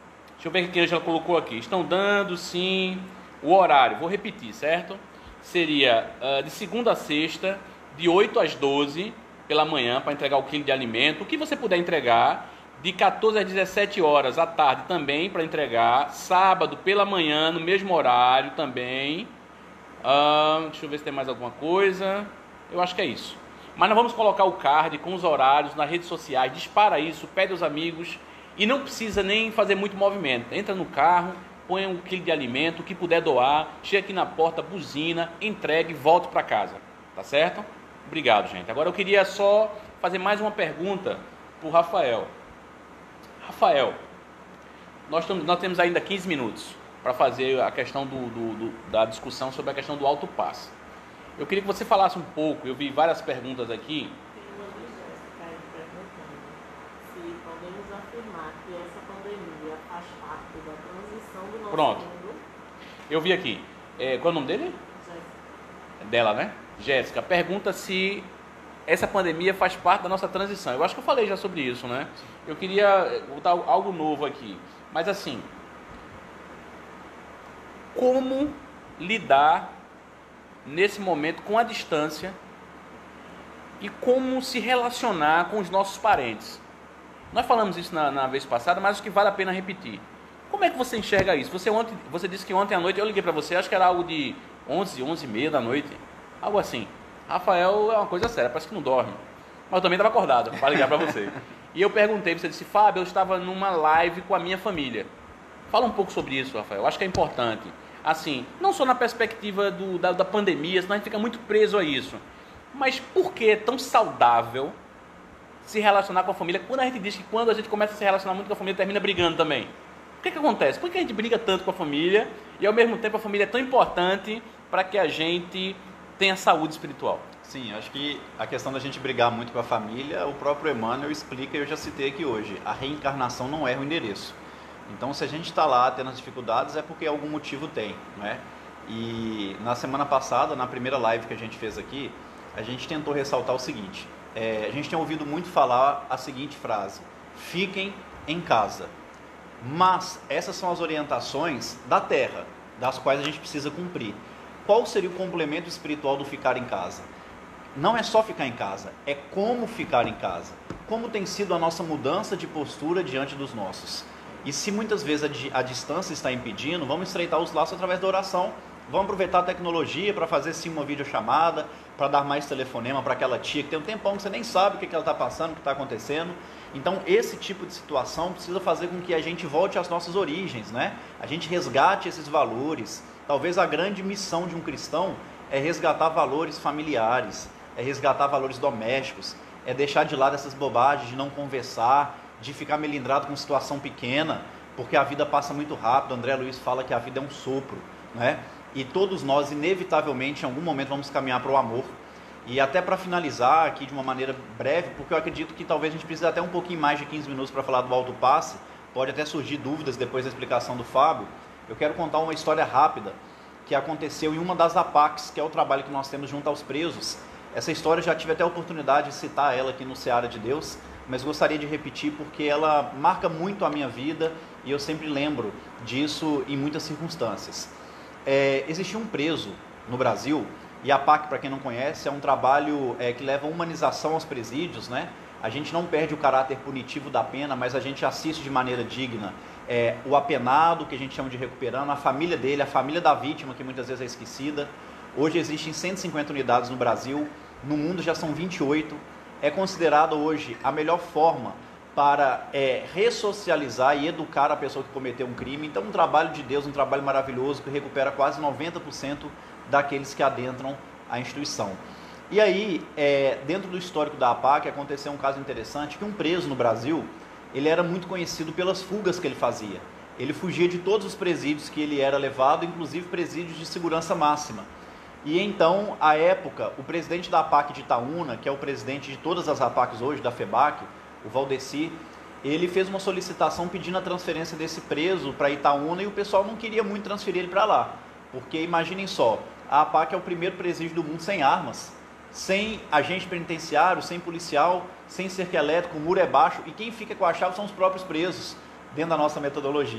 Deixa eu ver o que a Angela colocou aqui. Estão dando, sim, o horário. Vou repetir, certo? Seria uh, de segunda a sexta, de oito às doze pela manhã, para entregar o quilo de alimento. O que você puder entregar, de quatorze às dezessete horas à tarde também para entregar. Sábado pela manhã, no mesmo horário também. Uh, deixa eu ver se tem mais alguma coisa. Eu acho que é isso. Mas nós vamos colocar o card com os horários nas redes sociais. Dispara isso, pede aos amigos. E não precisa nem fazer muito movimento. Entra no carro, põe um quilo de alimento, o que puder doar, chega aqui na porta, buzina, entregue e volte para casa. Tá certo? Obrigado, gente. Agora eu queria só fazer mais uma pergunta para o Rafael. Rafael, nós, tamo, nós temos ainda quinze minutos para fazer a questão do, do, do, da discussão sobre a questão do autopasse. Eu queria que você falasse um pouco, eu vi várias perguntas aqui. Tem uma de Jéssica aí perguntando se podemos afirmar que essa pandemia faz parte da transição do nosso Pronto. mundo. Eu vi aqui. É, qual é o nome dele? Jéssica. Dela, né? Jéssica. Pergunta se essa pandemia faz parte da nossa transição. Eu acho que eu falei já sobre isso, né? Eu queria botar algo novo aqui. Mas assim, como lidar nesse momento com a distância e como se relacionar com os nossos parentes? Nós falamos isso na, na vez passada, mas acho que vale a pena repetir. Como é que você enxerga isso? Você, ontem, você disse que ontem à noite, eu liguei para você, acho que era algo de onze, onze e meia da noite, algo assim. Rafael é uma coisa séria, parece que não dorme. Mas eu também estava acordado para ligar para você. E eu perguntei, você disse, Fábio, eu estava numa live com a minha família. Fala um pouco sobre isso, Rafael, eu acho que é importante. Assim, não só na perspectiva do, da, da pandemia, senão a gente fica muito preso a isso. Mas por que é tão saudável se relacionar com a família? Quando a gente diz que quando a gente começa a se relacionar muito com a família, termina brigando também. O que que acontece? Por que a gente briga tanto com a família e ao mesmo tempo a família é tão importante para que a gente tenha saúde espiritual? Sim, acho que a questão da gente brigar muito com a família, o próprio Emmanuel explica, e eu já citei aqui hoje, a reencarnação não erra o endereço. Então, se a gente está lá tendo as dificuldades, é porque algum motivo tem, não é? E na semana passada, na primeira live que a gente fez aqui, a gente tentou ressaltar o seguinte, é, a gente tem ouvido muito falar a seguinte frase, fiquem em casa. Mas essas são as orientações da Terra, das quais a gente precisa cumprir. Qual seria o complemento espiritual do ficar em casa? Não é só ficar em casa, é como ficar em casa. Como tem sido a nossa mudança de postura diante dos nossos. E se muitas vezes a, a distância está impedindo, vamos estreitar os laços através da oração. Vamos aproveitar a tecnologia para fazer sim uma videochamada, para dar mais telefonema para aquela tia que tem um tempão que você nem sabe o que, que ela está passando, o que está acontecendo. Então esse tipo de situação precisa fazer com que a gente volte às nossas origens, né? A gente resgate esses valores. Talvez a grande missão de um cristão é resgatar valores familiares, é resgatar valores domésticos, é deixar de lado essas bobagens de não conversar, de ficar melindrado com situação pequena, porque a vida passa muito rápido. André Luiz fala que a vida é um sopro, né? E todos nós, inevitavelmente, em algum momento vamos caminhar para o amor. E até para finalizar aqui de uma maneira breve, porque eu acredito que talvez a gente precise até um pouquinho mais de quinze minutos para falar do autopasse, pode até surgir dúvidas depois da explicação do Fábio. Eu quero contar uma história rápida que aconteceu em uma das A P A Cs, que é o trabalho que nós temos junto aos presos. Essa história eu já tive até a oportunidade de citar ela aqui no Seara de Deus, mas gostaria de repetir porque ela marca muito a minha vida e eu sempre lembro disso em muitas circunstâncias. É, existia um preso no Brasil, e a P A C, para quem não conhece, é um trabalho é, que leva a humanização aos presídios, né? A gente não perde o caráter punitivo da pena, mas a gente assiste de maneira digna é, o apenado, que a gente chama de recuperando, a família dele, a família da vítima, que muitas vezes é esquecida. Hoje existem cento e cinquenta unidades no Brasil, no mundo já são vinte e oito. É considerada hoje a melhor forma para é, ressocializar e educar a pessoa que cometeu um crime. Então, um trabalho de Deus, um trabalho maravilhoso que recupera quase noventa por cento daqueles que adentram a instituição. E aí, é, dentro do histórico da A P A C, aconteceu um caso interessante, que um preso no Brasil, ele era muito conhecido pelas fugas que ele fazia. Ele fugia de todos os presídios que ele era levado, inclusive presídios de segurança máxima. E então, à época, o presidente da A P A C de Itaúna, que é o presidente de todas as A P A Cs hoje, da FEBAC, o Valdeci, ele fez uma solicitação pedindo a transferência desse preso para Itaúna e o pessoal não queria muito transferir ele para lá. Porque, imaginem só, a A P A C é o primeiro presídio do mundo sem armas, sem agente penitenciário, sem policial, sem cerco elétrico, o muro é baixo, e quem fica com a chave são os próprios presos, dentro da nossa metodologia.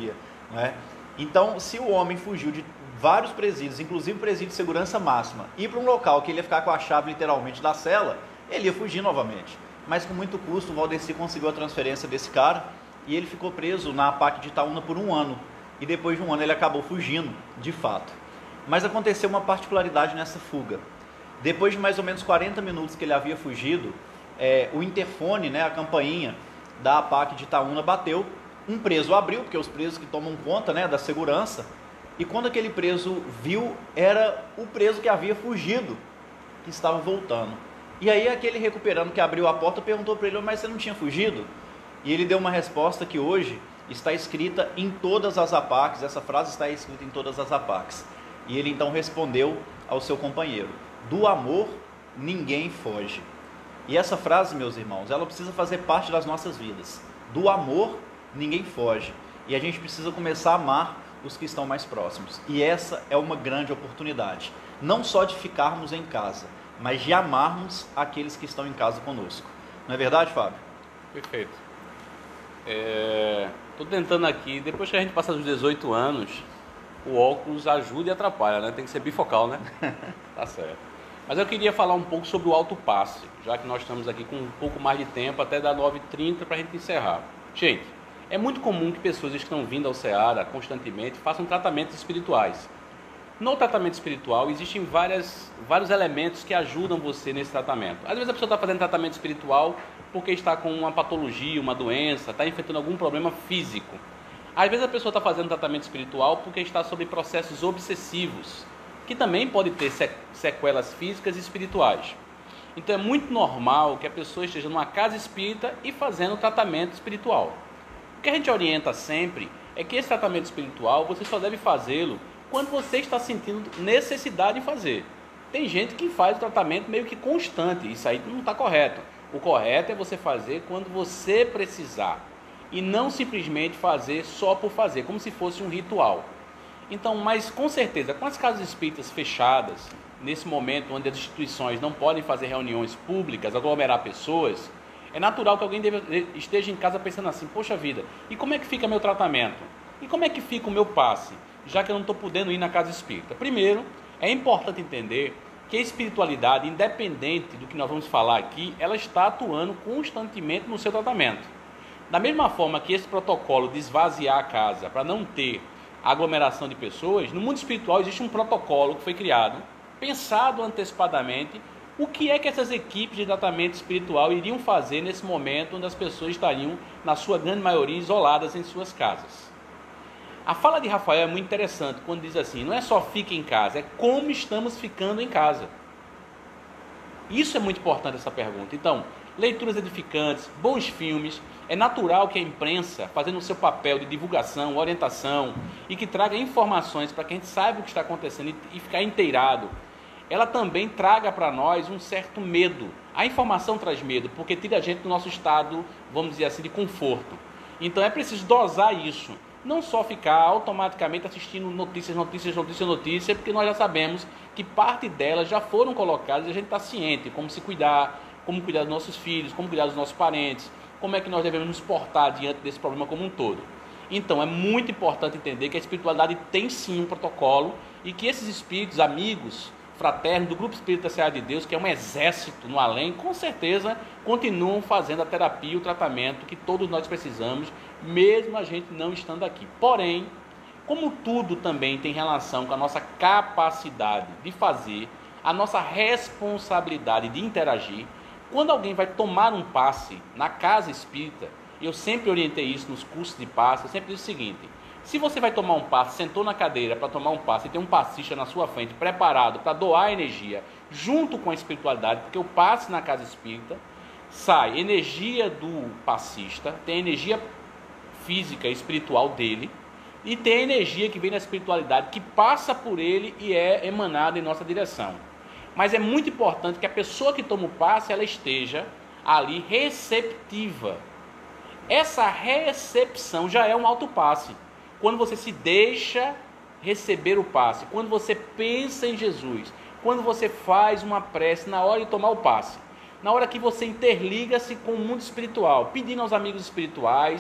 né? Então, se o homem fugiu de vários presídios, inclusive presídio de segurança máxima, ir para um local que ele ia ficar com a chave literalmente da cela, ele ia fugir novamente. Mas com muito custo, o Valdeci conseguiu a transferência desse cara e ele ficou preso na A P A C de Itaúna por um ano. E depois de um ano ele acabou fugindo, de fato. Mas aconteceu uma particularidade nessa fuga. Depois de mais ou menos quarenta minutos que ele havia fugido, é, o interfone, né, a campainha da A P A C de Itaúna bateu, um preso abriu, porque os presos que tomam conta, né, da segurança, e quando aquele preso viu, era o preso que havia fugido, que estava voltando. E aí aquele recuperando que abriu a porta perguntou para ele, mas você não tinha fugido? E ele deu uma resposta que hoje está escrita em todas as A P A Cs, essa frase está escrita em todas as A P A Cs. E ele então respondeu ao seu companheiro, do amor ninguém foge. E essa frase, meus irmãos, ela precisa fazer parte das nossas vidas. Do amor ninguém foge. E a gente precisa começar a amar os que estão mais próximos. E essa é uma grande oportunidade. Não só de ficarmos em casa, mas de amarmos aqueles que estão em casa conosco. Não é verdade, Fábio? Perfeito. Estou é, tentando aqui, depois que a gente passa dos dezoito anos, o óculos ajuda e atrapalha, né? Tem que ser bifocal, né? Tá certo. Mas eu queria falar um pouco sobre o autopasse, já que nós estamos aqui com um pouco mais de tempo, até dar nove e trinta para a gente encerrar. Gente, é muito comum que pessoas que estão vindo ao Ceará constantemente façam tratamentos espirituais. No tratamento espiritual existem várias, vários elementos que ajudam você nesse tratamento. Às vezes a pessoa está fazendo tratamento espiritual porque está com uma patologia, uma doença, está enfrentando algum problema físico. Às vezes a pessoa está fazendo tratamento espiritual porque está sob processos obsessivos, que também pode ter sequelas físicas e espirituais. Então é muito normal que a pessoa esteja numa casa espírita e fazendo tratamento espiritual. O que a gente orienta sempre é que esse tratamento espiritual você só deve fazê-lo quando você está sentindo necessidade de fazer. Tem gente que faz o tratamento meio que constante, isso aí não está correto. O correto é você fazer quando você precisar e não simplesmente fazer só por fazer, como se fosse um ritual. Então, mas com certeza, com as casas espíritas fechadas, nesse momento onde as instituições não podem fazer reuniões públicas, aglomerar pessoas, é natural que alguém deve, esteja em casa pensando assim, poxa vida, e como é que fica meu tratamento? E como é que fica o meu passe, já que eu não estou podendo ir na casa espírita? Primeiro, é importante entender que a espiritualidade, independente do que nós vamos falar aqui, ela está atuando constantemente no seu tratamento. Da mesma forma que esse protocolo de esvaziar a casa para não ter aglomeração de pessoas, no mundo espiritual existe um protocolo que foi criado, pensado antecipadamente, o que é que essas equipes de tratamento espiritual iriam fazer nesse momento onde as pessoas estariam, na sua grande maioria, isoladas em suas casas. A fala de Rafael é muito interessante quando diz assim, não é só fique em casa, é como estamos ficando em casa. Isso é muito importante, essa pergunta. Então, leituras edificantes, bons filmes, é natural que a imprensa, fazendo o seu papel de divulgação, orientação, e que traga informações para que a gente saiba o que está acontecendo e ficar inteirado, ela também traga para nós um certo medo. A informação traz medo, porque tira a gente do nosso estado, vamos dizer assim, de conforto. Então é preciso dosar isso. Não só ficar automaticamente assistindo notícias, notícias, notícias, notícias, porque nós já sabemos que parte delas já foram colocadas e a gente está ciente, como se cuidar, como cuidar dos nossos filhos, como cuidar dos nossos parentes, como é que nós devemos nos portar diante desse problema como um todo. Então é muito importante entender que a espiritualidade tem sim um protocolo e que esses espíritos, amigos, fraternos do Grupo Espírita Serra de Deus, que é um exército no além, com certeza continuam fazendo a terapia e o tratamento que todos nós precisamos, mesmo a gente não estando aqui. Porém, como tudo também tem relação com a nossa capacidade de fazer, a nossa responsabilidade de interagir, quando alguém vai tomar um passe na casa espírita, eu sempre orientei isso nos cursos de passe, eu sempre disse o seguinte, se você vai tomar um passe, sentou na cadeira para tomar um passe e tem um passista na sua frente preparado para doar energia junto com a espiritualidade, porque o passe na casa espírita sai energia do passista, tem energia física e espiritual dele e tem a energia que vem da espiritualidade que passa por ele e é emanada em nossa direção. Mas é muito importante que a pessoa que toma o passe ela esteja ali receptiva. Essa recepção já é um autopasse. Quando você se deixa receber o passe, quando você pensa em Jesus, quando você faz uma prece na hora de tomar o passe, na hora que você interliga-se com o mundo espiritual, pedindo aos amigos espirituais,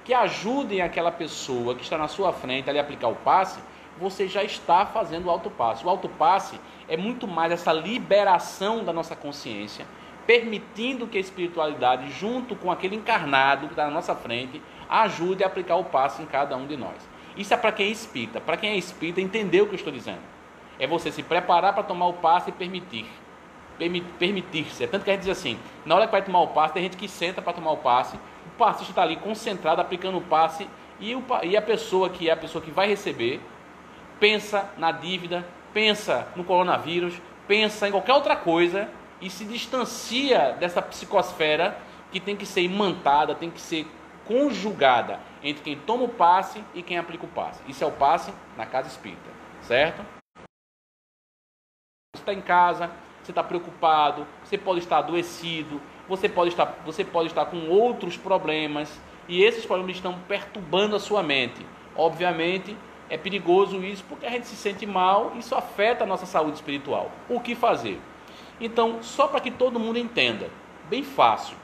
que ajudem aquela pessoa que está na sua frente a lhe aplicar o passe, você já está fazendo o autopasse. O autopasse é muito mais essa liberação da nossa consciência, permitindo que a espiritualidade, junto com aquele encarnado que está na nossa frente, ajude a aplicar o passe em cada um de nós. Isso é para quem é espírita. Para quem é espírita, entender o que eu estou dizendo. É você se preparar para tomar o passe e permitir. Permitir-se. É tanto que a gente diz assim, na hora que vai tomar o passe, tem gente que senta para tomar o passe, o passista está ali concentrado, aplicando o passe, e, o, e a pessoa que é a pessoa que vai receber, pensa na dívida, pensa no coronavírus, pensa em qualquer outra coisa, e se distancia dessa psicosfera que tem que ser imantada, tem que ser conjugada entre quem toma o passe e quem aplica o passe. Isso é o passe na casa espírita, certo? Você está em casa, você está preocupado, você pode estar adoecido, você pode estar, você pode estar com outros problemas, e esses problemas estão perturbando a sua mente. Obviamente, é perigoso isso, porque a gente se sente mal, isso afeta a nossa saúde espiritual. O que fazer? Então, só para que todo mundo entenda, bem fácil,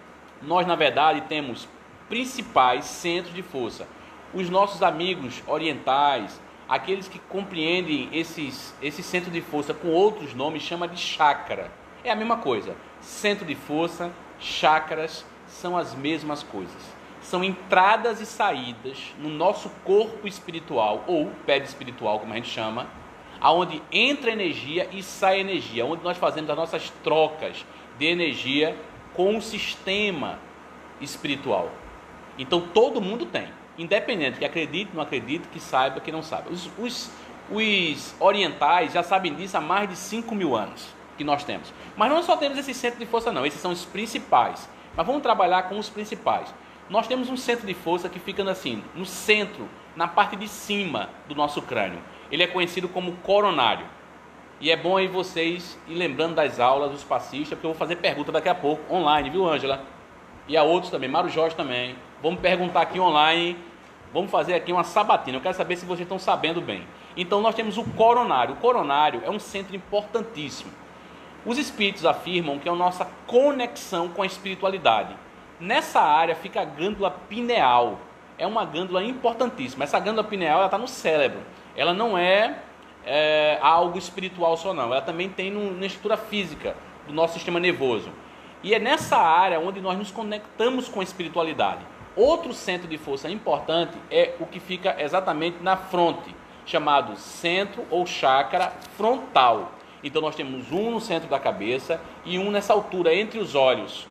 nós na verdade temos principais centros de força. Os nossos amigos orientais, aqueles que compreendem esses, esses centros de força com outros nomes, chama de chakra. É a mesma coisa. Centro de força, chakras, são as mesmas coisas. São entradas e saídas no nosso corpo espiritual, ou perispiritual, como a gente chama, aonde entra energia e sai energia, onde nós fazemos as nossas trocas de energia com o sistema espiritual. Então todo mundo tem, independente que acredite, não acredite, que saiba, que não saiba. Os, os, os orientais já sabem disso há mais de cinco mil anos que nós temos. Mas não só temos esse centro de força não, esses são os principais. Mas vamos trabalhar com os principais. Nós temos um centro de força que fica assim, no centro, na parte de cima do nosso crânio. Ele é conhecido como coronário. E é bom aí vocês ir lembrando das aulas dos passistas, porque eu vou fazer pergunta daqui a pouco, online, viu, Ângela? E a outros também, Mário Jorge também. Vamos perguntar aqui online, vamos fazer aqui uma sabatina. Eu quero saber se vocês estão sabendo bem. Então nós temos o coronário. O coronário é um centro importantíssimo. Os espíritos afirmam que é a nossa conexão com a espiritualidade. Nessa área fica a glândula pineal. É uma glândula importantíssima. Essa glândula pineal está no cérebro. Ela não é, é algo espiritual só não. Ela também tem no, na estrutura física do nosso sistema nervoso. E é nessa área onde nós nos conectamos com a espiritualidade. Outro centro de força importante é o que fica exatamente na fronte, chamado centro ou chakra frontal. Então nós temos um no centro da cabeça e um nessa altura, entre os olhos.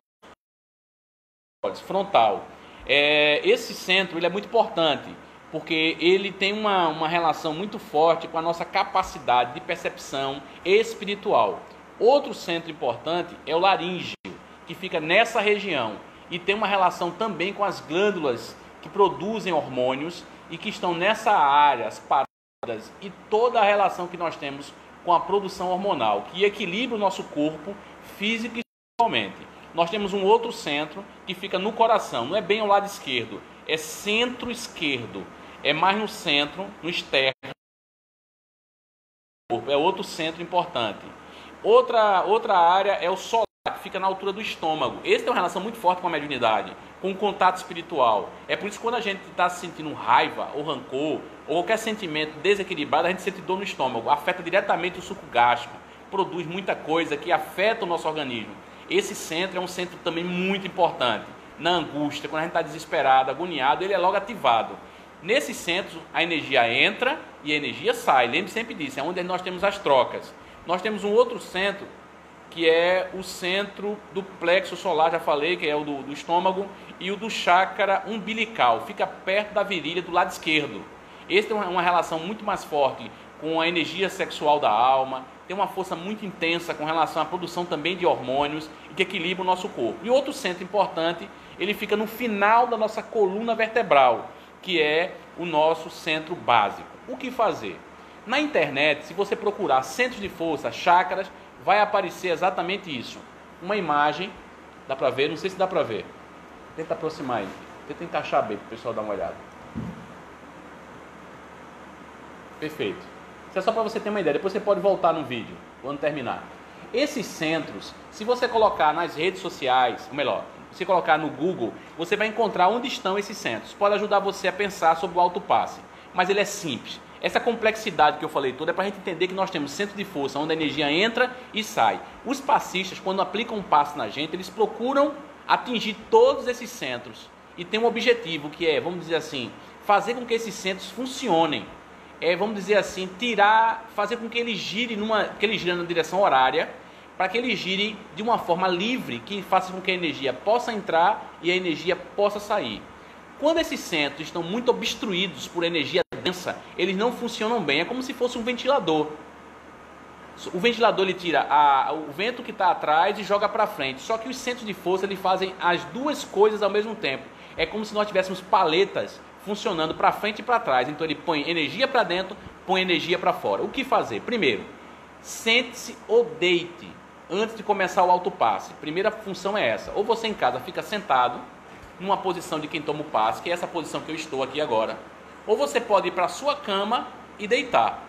Frontal. É, esse centro ele é muito importante, porque ele tem uma, uma relação muito forte com a nossa capacidade de percepção espiritual. Outro centro importante é o laríngeo, que fica nessa região e tem uma relação também com as glândulas que produzem hormônios e que estão nessa área, as paradas, e toda a relação que nós temos com a produção hormonal, que equilibra o nosso corpo físico e espiritualmente. Nós temos um outro centro que fica no coração, não é bem ao lado esquerdo, é centro-esquerdo, é mais no centro, no externo, é outro centro importante. Outra, outra área é o solar, que fica na altura do estômago. Esse tem uma relação muito forte com a mediunidade, com o contato espiritual. É por isso que quando a gente está sentindo raiva ou rancor, ou qualquer sentimento desequilibrado, a gente sente dor no estômago, afeta diretamente o suco gástrico, produz muita coisa que afeta o nosso organismo. Esse centro é um centro também muito importante. Na angústia, quando a gente está desesperado, agoniado, ele é logo ativado. Nesse centro, a energia entra e a energia sai. Lembre sempre disso, é onde nós temos as trocas. Nós temos um outro centro, que é o centro do plexo solar, já falei, que é o do, do estômago, e o do chakra umbilical, fica perto da virilha do lado esquerdo. Esse tem uma, uma relação muito mais forte com a energia sexual da alma, tem uma força muito intensa com relação à produção também de hormônios e que equilibra o nosso corpo. E outro centro importante, ele fica no final da nossa coluna vertebral, que é o nosso centro básico. O que fazer? Na internet, se você procurar centros de força, chakras, vai aparecer exatamente isso. Uma imagem, dá para ver? Não sei se dá para ver. Tenta aproximar aí. Tenta encaixar bem para o pessoal dar uma olhada. Perfeito. Isso é só para você ter uma ideia. Depois você pode voltar no vídeo, quando terminar. Esses centros, se você colocar nas redes sociais, ou melhor, você colocar no Google, você vai encontrar onde estão esses centros. Pode ajudar você a pensar sobre o autopasse, mas ele é simples. Essa complexidade que eu falei toda é para a gente entender que nós temos centro de força, onde a energia entra e sai. Os passistas, quando aplicam um passe na gente, eles procuram atingir todos esses centros e tem um objetivo que é, vamos dizer assim, fazer com que esses centros funcionem. É, vamos dizer assim, tirar, fazer com que ele gire numa, que ele gire na direção horária, para que ele gire de uma forma livre, que faça com que a energia possa entrar e a energia possa sair. Quando esses centros estão muito obstruídos por energia densa, eles não funcionam bem. É como se fosse um ventilador. O ventilador ele tira a, o vento que está atrás e joga para frente. Só que os centros de força eles fazem as duas coisas ao mesmo tempo. É como se nós tivéssemos paletas funcionando para frente e para trás. Então ele põe energia para dentro, põe energia para fora. O que fazer? Primeiro, sente-se ou deite antes de começar o autopasse. Primeira função é essa. Ou você em casa fica sentado numa posição de quem toma o passe, que é essa posição que eu estou aqui agora. Ou você pode ir para a sua cama e deitar.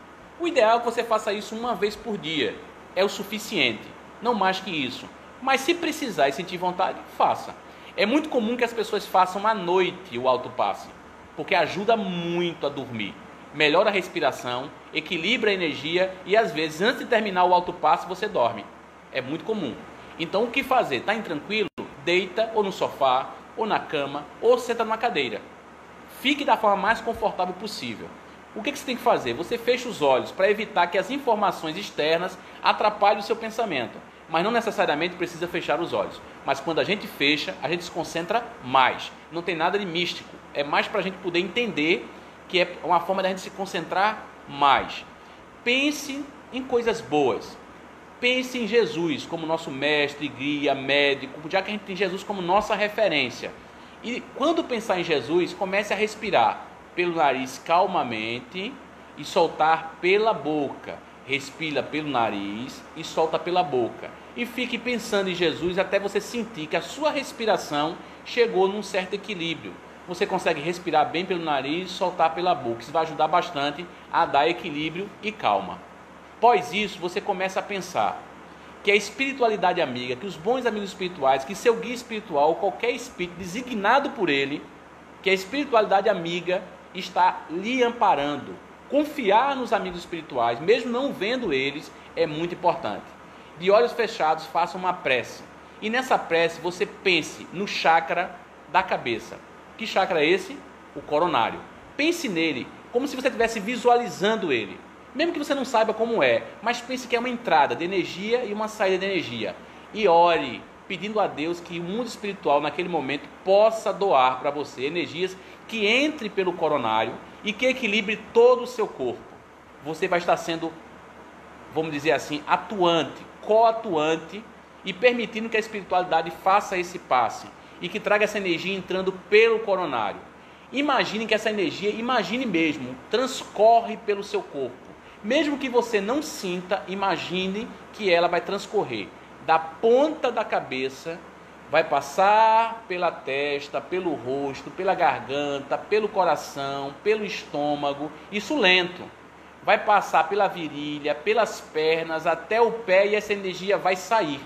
O ideal é que você faça isso uma vez por dia. É o suficiente, não mais que isso. Mas se precisar e sentir vontade, faça. É muito comum que as pessoas façam à noite o autopasse, porque ajuda muito a dormir. Melhora a respiração, equilibra a energia e às vezes antes de terminar o autopasse você dorme. É muito comum. Então o que fazer? Está intranquilo? Deita ou no sofá, ou na cama, ou senta numa cadeira. Fique da forma mais confortável possível. O que, que você tem que fazer? Você fecha os olhos para evitar que as informações externas atrapalhem o seu pensamento. Mas não necessariamente precisa fechar os olhos. Mas quando a gente fecha, a gente se concentra mais. Não tem nada de místico. É mais para a gente poder entender que é uma forma de a gente se concentrar mais. Pense em coisas boas. Pense em Jesus como nosso mestre, guia, médico, já que a gente tem Jesus como nossa referência. E quando pensar em Jesus, comece a respirar pelo nariz calmamente e soltar pela boca. Respira pelo nariz e solta pela boca. E fique pensando em Jesus até você sentir que a sua respiração chegou num certo equilíbrio. Você consegue respirar bem pelo nariz e soltar pela boca. Isso vai ajudar bastante a dar equilíbrio e calma. Após isso, você começa a pensar que a espiritualidade amiga, que os bons amigos espirituais, que seu guia espiritual, qualquer espírito designado por ele, que a espiritualidade amiga está lhe amparando. Confiar nos amigos espirituais, mesmo não vendo eles, é muito importante. De olhos fechados, faça uma prece. E nessa prece, você pense no chakra da cabeça. Que chakra é esse? O coronário. Pense nele, como se você estivesse visualizando ele. Mesmo que você não saiba como é, mas pense que é uma entrada de energia e uma saída de energia. E ore, pedindo a Deus que o mundo espiritual, naquele momento, possa doar para você energias que entre pelo coronário e que equilibre todo o seu corpo. Você vai estar sendo, vamos dizer assim, atuante, coatuante e permitindo que a espiritualidade faça esse passe e que traga essa energia entrando pelo coronário. Imagine que essa energia, imagine mesmo, transcorre pelo seu corpo. Mesmo que você não sinta, imagine que ela vai transcorrer da ponta da cabeça, vai passar pela testa, pelo rosto, pela garganta, pelo coração, pelo estômago, isso lento. Vai passar pela virilha, pelas pernas, até o pé e essa energia vai sair.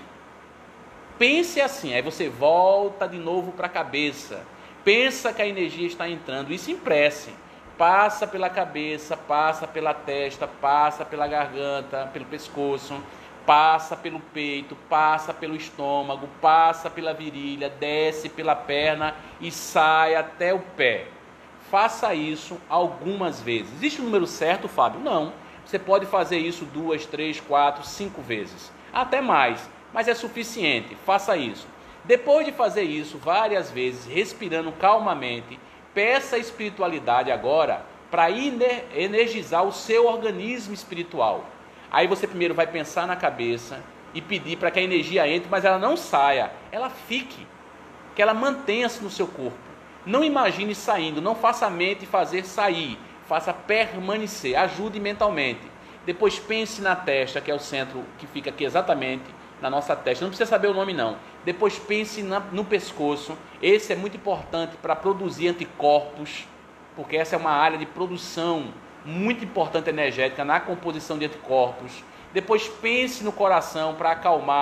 Pense assim, aí você volta de novo para a cabeça. Pensa que a energia está entrando e se impresse. Passa pela cabeça, passa pela testa, passa pela garganta, pelo pescoço, passa pelo peito, passa pelo estômago, passa pela virilha, desce pela perna e sai até o pé. Faça isso algumas vezes. Existe um número certo, Fábio? Não. Você pode fazer isso duas, três, quatro, cinco vezes. Até mais, mas é suficiente. Faça isso. Depois de fazer isso várias vezes, respirando calmamente, peça a espiritualidade agora para energizar o seu organismo espiritual. Aí você primeiro vai pensar na cabeça e pedir para que a energia entre, mas ela não saia, ela fique, que ela mantenha-se no seu corpo. Não imagine saindo, não faça a mente fazer sair, faça permanecer, ajude mentalmente. Depois pense na testa, que é o centro que fica aqui exatamente na nossa testa, não precisa saber o nome não. Depois pense na, no pescoço, esse é muito importante para produzir anticorpos, porque essa é uma área de produção muito importante energética na composição de anticorpos. Depois pense no coração para acalmar,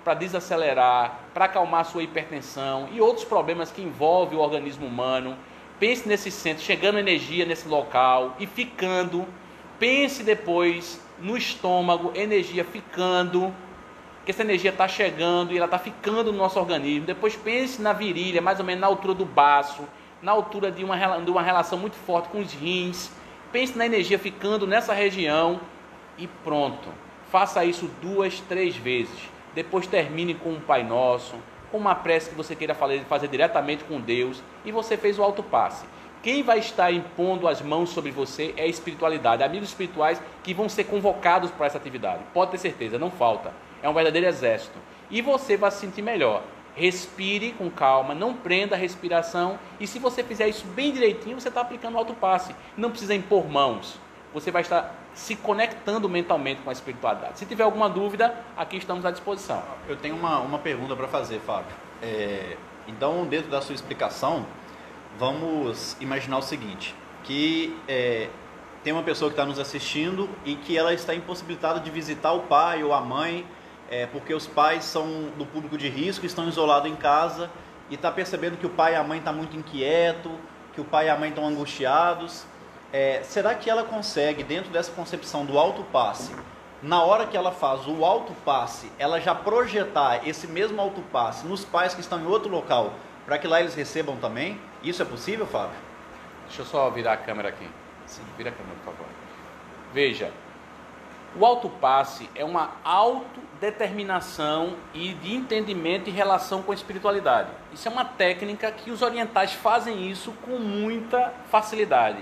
para desacelerar, para acalmar a sua hipertensão e outros problemas que envolvem o organismo humano. Pense nesse centro, chegando energia nesse local e ficando. Pense depois no estômago, energia ficando, que essa energia está chegando e ela está ficando no nosso organismo. Depois pense na virilha, mais ou menos na altura do baço, na altura de uma, de uma relação muito forte com os rins. Pense na energia ficando nessa região e pronto. Faça isso duas, três vezes. Depois termine com um Pai Nosso, com uma prece que você queira fazer, fazer diretamente com Deus, e você fez o autopasse. Quem vai estar impondo as mãos sobre você é a espiritualidade, amigos espirituais que vão ser convocados para essa atividade. Pode ter certeza, não falta. É um verdadeiro exército. E você vai se sentir melhor. Respire com calma, não prenda a respiração, e se você fizer isso bem direitinho, você está aplicando o autopasse. Não precisa impor mãos. Você vai estar se conectando mentalmente com a espiritualidade. Se tiver alguma dúvida, aqui estamos à disposição. Eu tenho uma, uma pergunta para fazer, Fábio. É, então, dentro da sua explicação, vamos imaginar o seguinte, que é, tem uma pessoa que está nos assistindo e que ela está impossibilitada de visitar o pai ou a mãe, é, porque os pais são do público de risco, estão isolados em casa e está percebendo que o pai e a mãe estão muito inquietos, que o pai e a mãe estão angustiados. É, será que ela consegue, dentro dessa concepção do autopasse, na hora que ela faz o autopasse, ela já projetar esse mesmo autopasse nos pais que estão em outro local, para que lá eles recebam também? Isso é possível, Fábio? Deixa eu só virar a câmera aqui. Sim, vira a câmera, por favor. Veja, o autopasse é uma autodeterminação e de entendimento em relação com a espiritualidade. Isso é uma técnica que os orientais fazem isso com muita facilidade.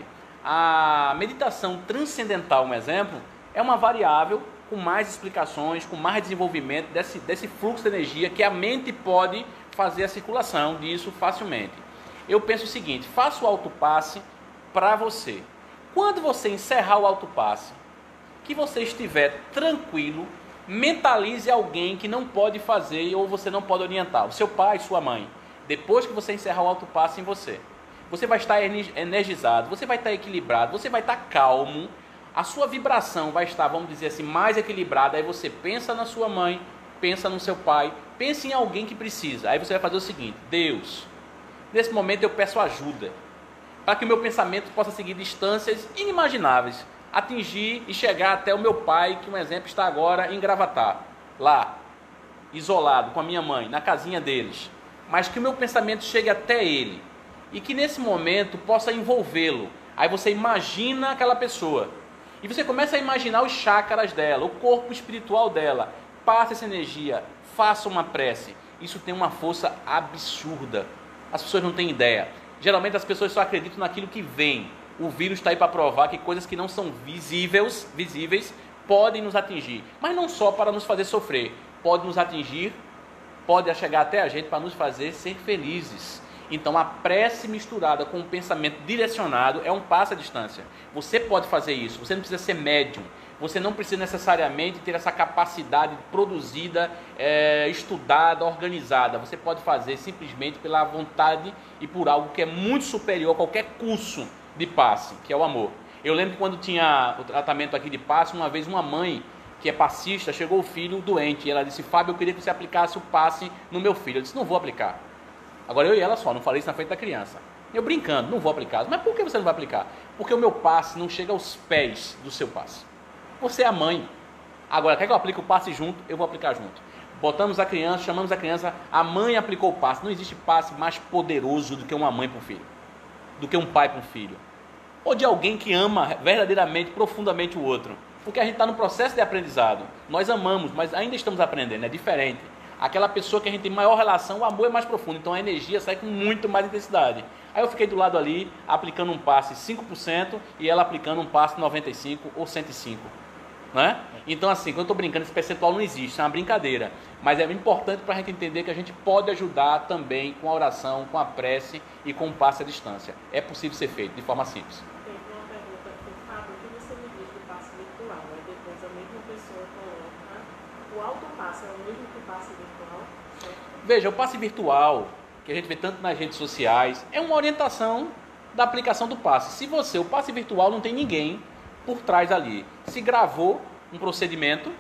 A meditação transcendental, um exemplo, é uma variável com mais explicações, com mais desenvolvimento desse, desse fluxo de energia que a mente pode fazer a circulação disso facilmente. Eu penso o seguinte, faça o autopasse para você. Quando você encerrar o autopasse, que você estiver tranquilo, mentalize alguém que não pode fazer ou você não pode orientar, o seu pai, sua mãe. Depois que você encerrar o autopasse em você, você vai estar energizado, você vai estar equilibrado, você vai estar calmo, a sua vibração vai estar, vamos dizer assim, mais equilibrada. Aí você pensa na sua mãe, pensa no seu pai, pense em alguém que precisa. Aí você vai fazer o seguinte, Deus, nesse momento eu peço ajuda, para que o meu pensamento possa seguir distâncias inimagináveis, atingir e chegar até o meu pai, que um exemplo está agora em Gravatar, lá, isolado com a minha mãe, na casinha deles, mas que o meu pensamento chegue até ele, e que nesse momento possa envolvê-lo. Aí você imagina aquela pessoa, e você começa a imaginar os chakras dela, o corpo espiritual dela, passa essa energia, faça uma prece. Isso tem uma força absurda, as pessoas não têm ideia. Geralmente as pessoas só acreditam naquilo que vem. O vírus está aí para provar que coisas que não são visíveis, visíveis podem nos atingir, mas não só para nos fazer sofrer, pode nos atingir, pode chegar até a gente para nos fazer ser felizes. Então a prece misturada com o pensamento direcionado é um passo à distância. Você pode fazer isso, você não precisa ser médium, você não precisa necessariamente ter essa capacidade produzida, é, estudada, organizada. Você pode fazer simplesmente pela vontade e por algo que é muito superior a qualquer curso de passe, que é o amor. Eu lembro que quando tinha o tratamento aqui de passe, uma vez uma mãe que é passista, chegou o filho doente e ela disse, Fábio, eu queria que você aplicasse o passe no meu filho. Eu disse, não vou aplicar. Agora eu e ela só, não falei isso na frente da criança. Eu brincando, não vou aplicar. Mas por que você não vai aplicar? Porque o meu passe não chega aos pés do seu passe. Você é a mãe. Agora, quer que eu aplique o passe junto? Eu vou aplicar junto. Botamos a criança, chamamos a criança, a mãe aplicou o passe. Não existe passe mais poderoso do que uma mãe para um filho, do que um pai para um filho, ou de alguém que ama verdadeiramente, profundamente o outro. Porque a gente está no processo de aprendizado. Nós amamos, mas ainda estamos aprendendo, é diferente. Aquela pessoa que a gente tem maior relação, o amor é mais profundo, então a energia sai com muito mais intensidade. Aí eu fiquei do lado ali, aplicando um passe cinco por cento e ela aplicando um passe noventa e cinco por cento ou cento e cinco por cento. Né? Então assim, quando eu estou brincando, esse percentual não existe, é uma brincadeira. Mas é importante para a gente entender que a gente pode ajudar também com a oração, com a prece e com o passe à distância. É possível ser feito de forma simples. Tem uma pergunta aqui, Fábio, o que você me diz do passe virtual? Aí depois a mesma pessoa coloca, o autopasse é o mesmo que o passe virtual? Certo? Veja, o passe virtual, que a gente vê tanto nas redes sociais, é uma orientação da aplicação do passe. Se você, o passe virtual não tem ninguém por trás ali. Se gravou um procedimento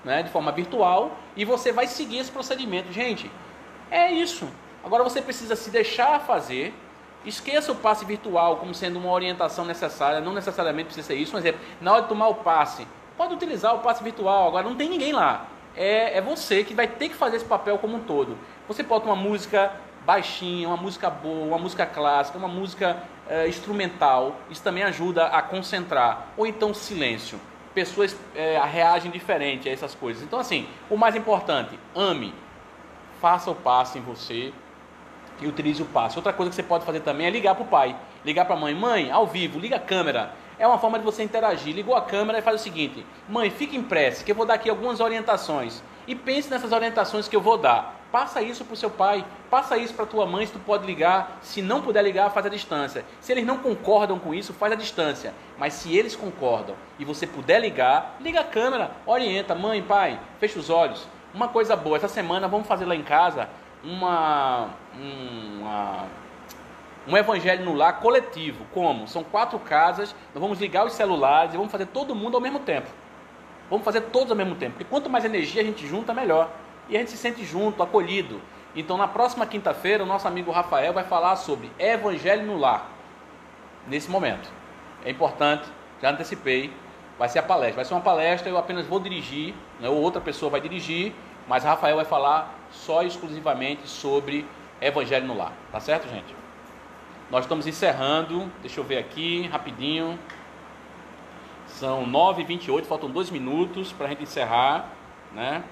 né, de forma virtual, e você vai seguir esse procedimento. Gente, é isso. Agora você precisa se deixar fazer. Esqueça o passe virtual como sendo uma orientação necessária, não necessariamente precisa ser isso. Um exemplo, na hora de tomar o passe, pode utilizar o passe virtual, agora não tem ninguém lá. É, é você que vai ter que fazer esse papel como um todo. Você bota uma música baixinha, uma música boa, uma música clássica, uma música é, instrumental, isso também ajuda a concentrar. Ou então silêncio. Pessoas é, reagem diferente a essas coisas. Então assim, o mais importante, ame, faça o passe em você, e utilize o passe. Outra coisa que você pode fazer também é ligar para o pai, ligar para a mãe. Mãe, ao vivo, liga a câmera. É uma forma de você interagir. Ligou a câmera e faz o seguinte: mãe, fique em prece, que eu vou dar aqui algumas orientações. E pense nessas orientações que eu vou dar. Passa isso para o seu pai, passa isso para a tua mãe, se tu pode ligar. Se não puder ligar, faz a distância. Se eles não concordam com isso, faz a distância. Mas se eles concordam e você puder ligar, liga a câmera, orienta. Mãe, pai, fecha os olhos. Uma coisa boa, essa semana vamos fazer lá em casa Uma, uma, um evangelho no lar coletivo. Como? São quatro casas, nós vamos ligar os celulares e vamos fazer todo mundo ao mesmo tempo. Vamos fazer todos ao mesmo tempo, porque quanto mais energia a gente junta, melhor. E a gente se sente junto, acolhido. Então na próxima quinta-feira o nosso amigo Rafael vai falar sobre evangelho no lar. Nesse momento é importante, já antecipei, vai ser a palestra, vai ser uma palestra, eu apenas vou dirigir, né, ou outra pessoa vai dirigir, mas Rafael vai falar só exclusivamente sobre evangelho no lar, tá certo, gente? Nós estamos encerrando, deixa eu ver aqui, rapidinho, são nove e vinte e oito, faltam dois minutos para a gente encerrar, né?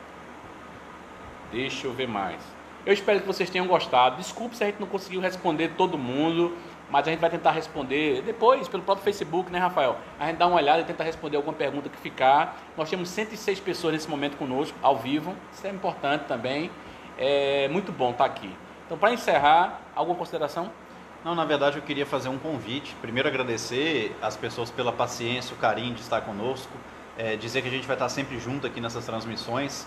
Deixa eu ver mais. Eu espero que vocês tenham gostado, desculpe se a gente não conseguiu responder todo mundo, mas a gente vai tentar responder depois pelo próprio Facebook, né, Rafael? A gente dá uma olhada e tenta responder alguma pergunta que ficar. Nós temos cento e seis pessoas nesse momento conosco, ao vivo, isso é importante também. É muito bom estar aqui. Então, para encerrar, alguma consideração? Não, na verdade eu queria fazer um convite. Primeiro agradecer as pessoas pela paciência, o carinho de estar conosco, é, dizer que a gente vai estar sempre junto aqui nessas transmissões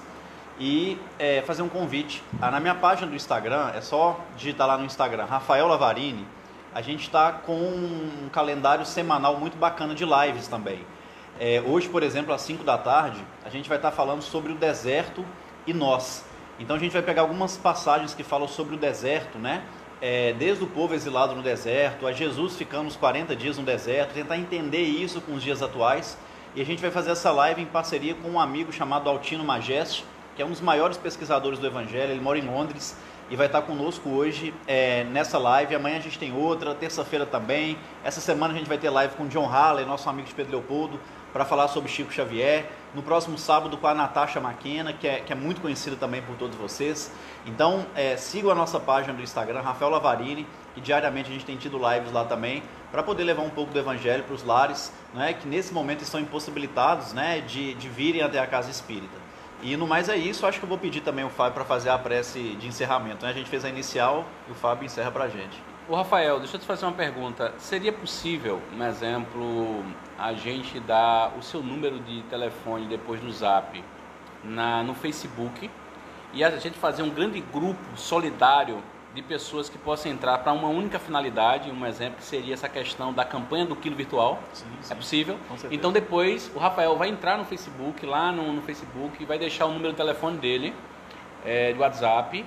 e é, fazer um convite. Ah, na minha página do Instagram, é só digitar lá no Instagram, Rafael Lavarini. A gente está com um calendário semanal muito bacana de lives também. É, hoje, por exemplo, às cinco da tarde, a gente vai estar falando sobre o deserto e nós. Então a gente vai pegar algumas passagens que falam sobre o deserto, né? É, desde o povo exilado no deserto, a Jesus ficando uns quarenta dias no deserto, tentar entender isso com os dias atuais. E a gente vai fazer essa live em parceria com um amigo chamado Altino Majeste, que é um dos maiores pesquisadores do Evangelho, ele mora em Londres. E vai estar conosco hoje é, nessa live. Amanhã a gente tem outra, terça-feira também. Essa semana a gente vai ter live com o John Halley, nosso amigo de Pedro Leopoldo, para falar sobre Chico Xavier. No próximo sábado com a Natasha Maquena, que é, que é muito conhecida também por todos vocês. Então é, sigam a nossa página do Instagram, Rafael Lavarini, que diariamente a gente tem tido lives lá também, para poder levar um pouco do Evangelho para os lares, né, que nesse momento estão impossibilitados, né, de, de virem até a casa espírita. E no mais é isso, acho que eu vou pedir também o Fábio para fazer a prece de encerramento, né? A gente fez a inicial e o Fábio encerra para a gente. Ô Rafael, deixa eu te fazer uma pergunta. Seria possível, um exemplo, a gente dar o seu número de telefone depois do Zap na, no Facebook e a gente fazer um grande grupo solidário de pessoas que possam entrar para uma única finalidade, um exemplo que seria essa questão da campanha do quilo virtual? Sim, sim. É possível? Então depois o Rafael vai entrar no Facebook, lá no, no Facebook, e vai deixar o número de telefone dele, é, do WhatsApp,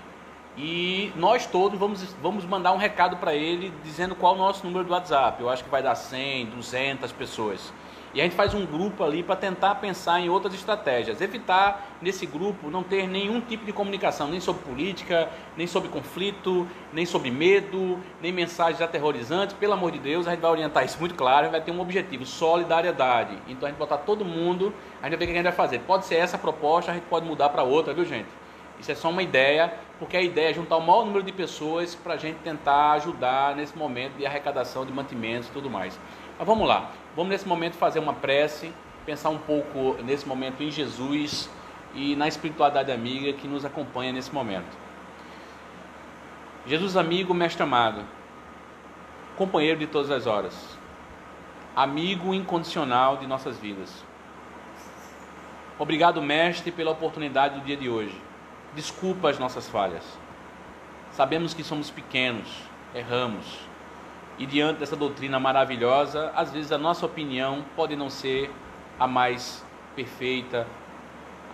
e nós todos vamos, vamos mandar um recado para ele dizendo qual é o nosso número do WhatsApp. Eu acho que vai dar cem, duzentas pessoas. E a gente faz um grupo ali para tentar pensar em outras estratégias. Evitar, nesse grupo, não ter nenhum tipo de comunicação, nem sobre política, nem sobre conflito, nem sobre medo, nem mensagens aterrorizantes. Pelo amor de Deus, a gente vai orientar isso muito claro, vai ter um objetivo, solidariedade. Então a gente botar todo mundo, a gente vai ver o que a gente vai fazer. Pode ser essa a proposta, a gente pode mudar para outra, viu, gente? Isso é só uma ideia, porque a ideia é juntar o maior número de pessoas para a gente tentar ajudar nesse momento de arrecadação de mantimentos e tudo mais. Mas vamos lá, vamos nesse momento fazer uma prece, pensar um pouco nesse momento em Jesus e na espiritualidade amiga que nos acompanha nesse momento. Jesus amigo, mestre amado, companheiro de todas as horas, amigo incondicional de nossas vidas. Obrigado, mestre, pela oportunidade do dia de hoje. Desculpa as nossas falhas. Sabemos que somos pequenos, erramos. E diante dessa doutrina maravilhosa, às vezes a nossa opinião pode não ser a mais perfeita,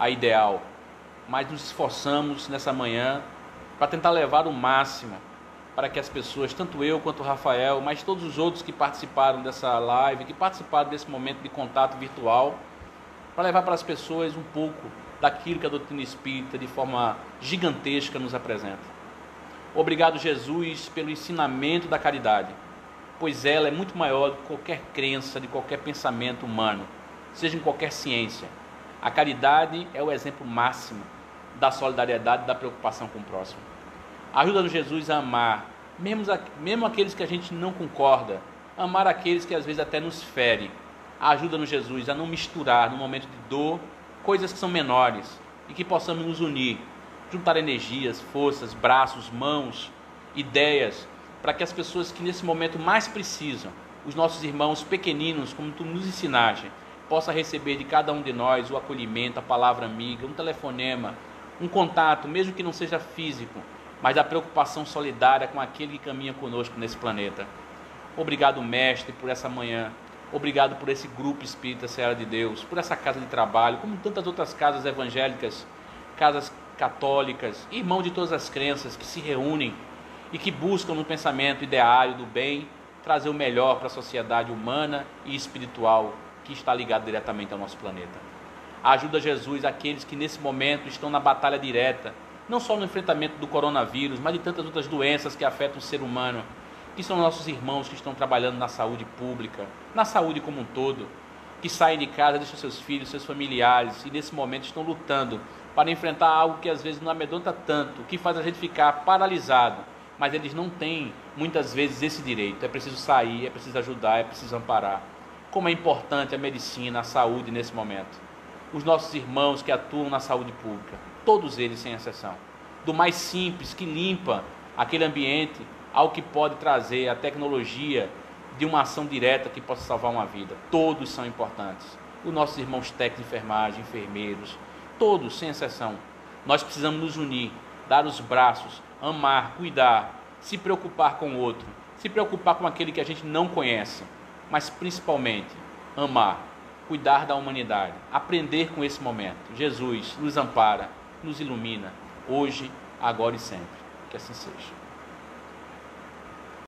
a ideal, mas nos esforçamos nessa manhã para tentar levar o máximo para que as pessoas, tanto eu quanto o Rafael, mas todos os outros que participaram dessa live, que participaram desse momento de contato virtual, para levar para as pessoas um pouco daquilo que a doutrina espírita de forma gigantesca nos apresenta. Obrigado, Jesus, pelo ensinamento da caridade, pois ela é muito maior do que qualquer crença, de qualquer pensamento humano, seja em qualquer ciência. A caridade é o exemplo máximo da solidariedade e da preocupação com o próximo. Ajuda-nos, Jesus, a amar, mesmo, mesmo aqueles que a gente não concorda, amar aqueles que às vezes até nos ferem. Ajuda-nos, Jesus, a não misturar no momento de dor coisas que são menores e que possamos nos unir, juntar energias, forças, braços, mãos, ideias, para que as pessoas que nesse momento mais precisam, os nossos irmãos pequeninos, como tu nos ensinaste, possam receber de cada um de nós o acolhimento, a palavra amiga, um telefonema, um contato, mesmo que não seja físico, mas a preocupação solidária com aquele que caminha conosco nesse planeta. Obrigado, Mestre, por essa manhã. Obrigado por esse grupo espírita Seara de Deus, por essa casa de trabalho, como tantas outras casas evangélicas, casas católicas, irmãos de todas as crenças que se reúnem e que buscam no pensamento ideário do bem trazer o melhor para a sociedade humana e espiritual que está ligada diretamente ao nosso planeta. Ajuda, Jesus, aqueles que nesse momento estão na batalha direta, não só no enfrentamento do coronavírus, mas de tantas outras doenças que afetam o ser humano, que são nossos irmãos que estão trabalhando na saúde pública, na saúde como um todo, que saem de casa, deixam seus filhos, seus familiares, e nesse momento estão lutando para enfrentar algo que às vezes não amedronta tanto, que faz a gente ficar paralisado, mas eles não têm muitas vezes esse direito. É preciso sair, é preciso ajudar, é preciso amparar. Como é importante a medicina, a saúde nesse momento. Os nossos irmãos que atuam na saúde pública, todos eles sem exceção, do mais simples, que limpa aquele ambiente, ao que pode trazer a tecnologia de uma ação direta que possa salvar uma vida. Todos são importantes. Os nossos irmãos técnicos de enfermagem, enfermeiros, todos, sem exceção. Nós precisamos nos unir, dar os braços, amar, cuidar, se preocupar com o outro, se preocupar com aquele que a gente não conhece, mas principalmente amar, cuidar da humanidade, aprender com esse momento. Jesus nos ampara, nos ilumina, hoje, agora e sempre. Que assim seja.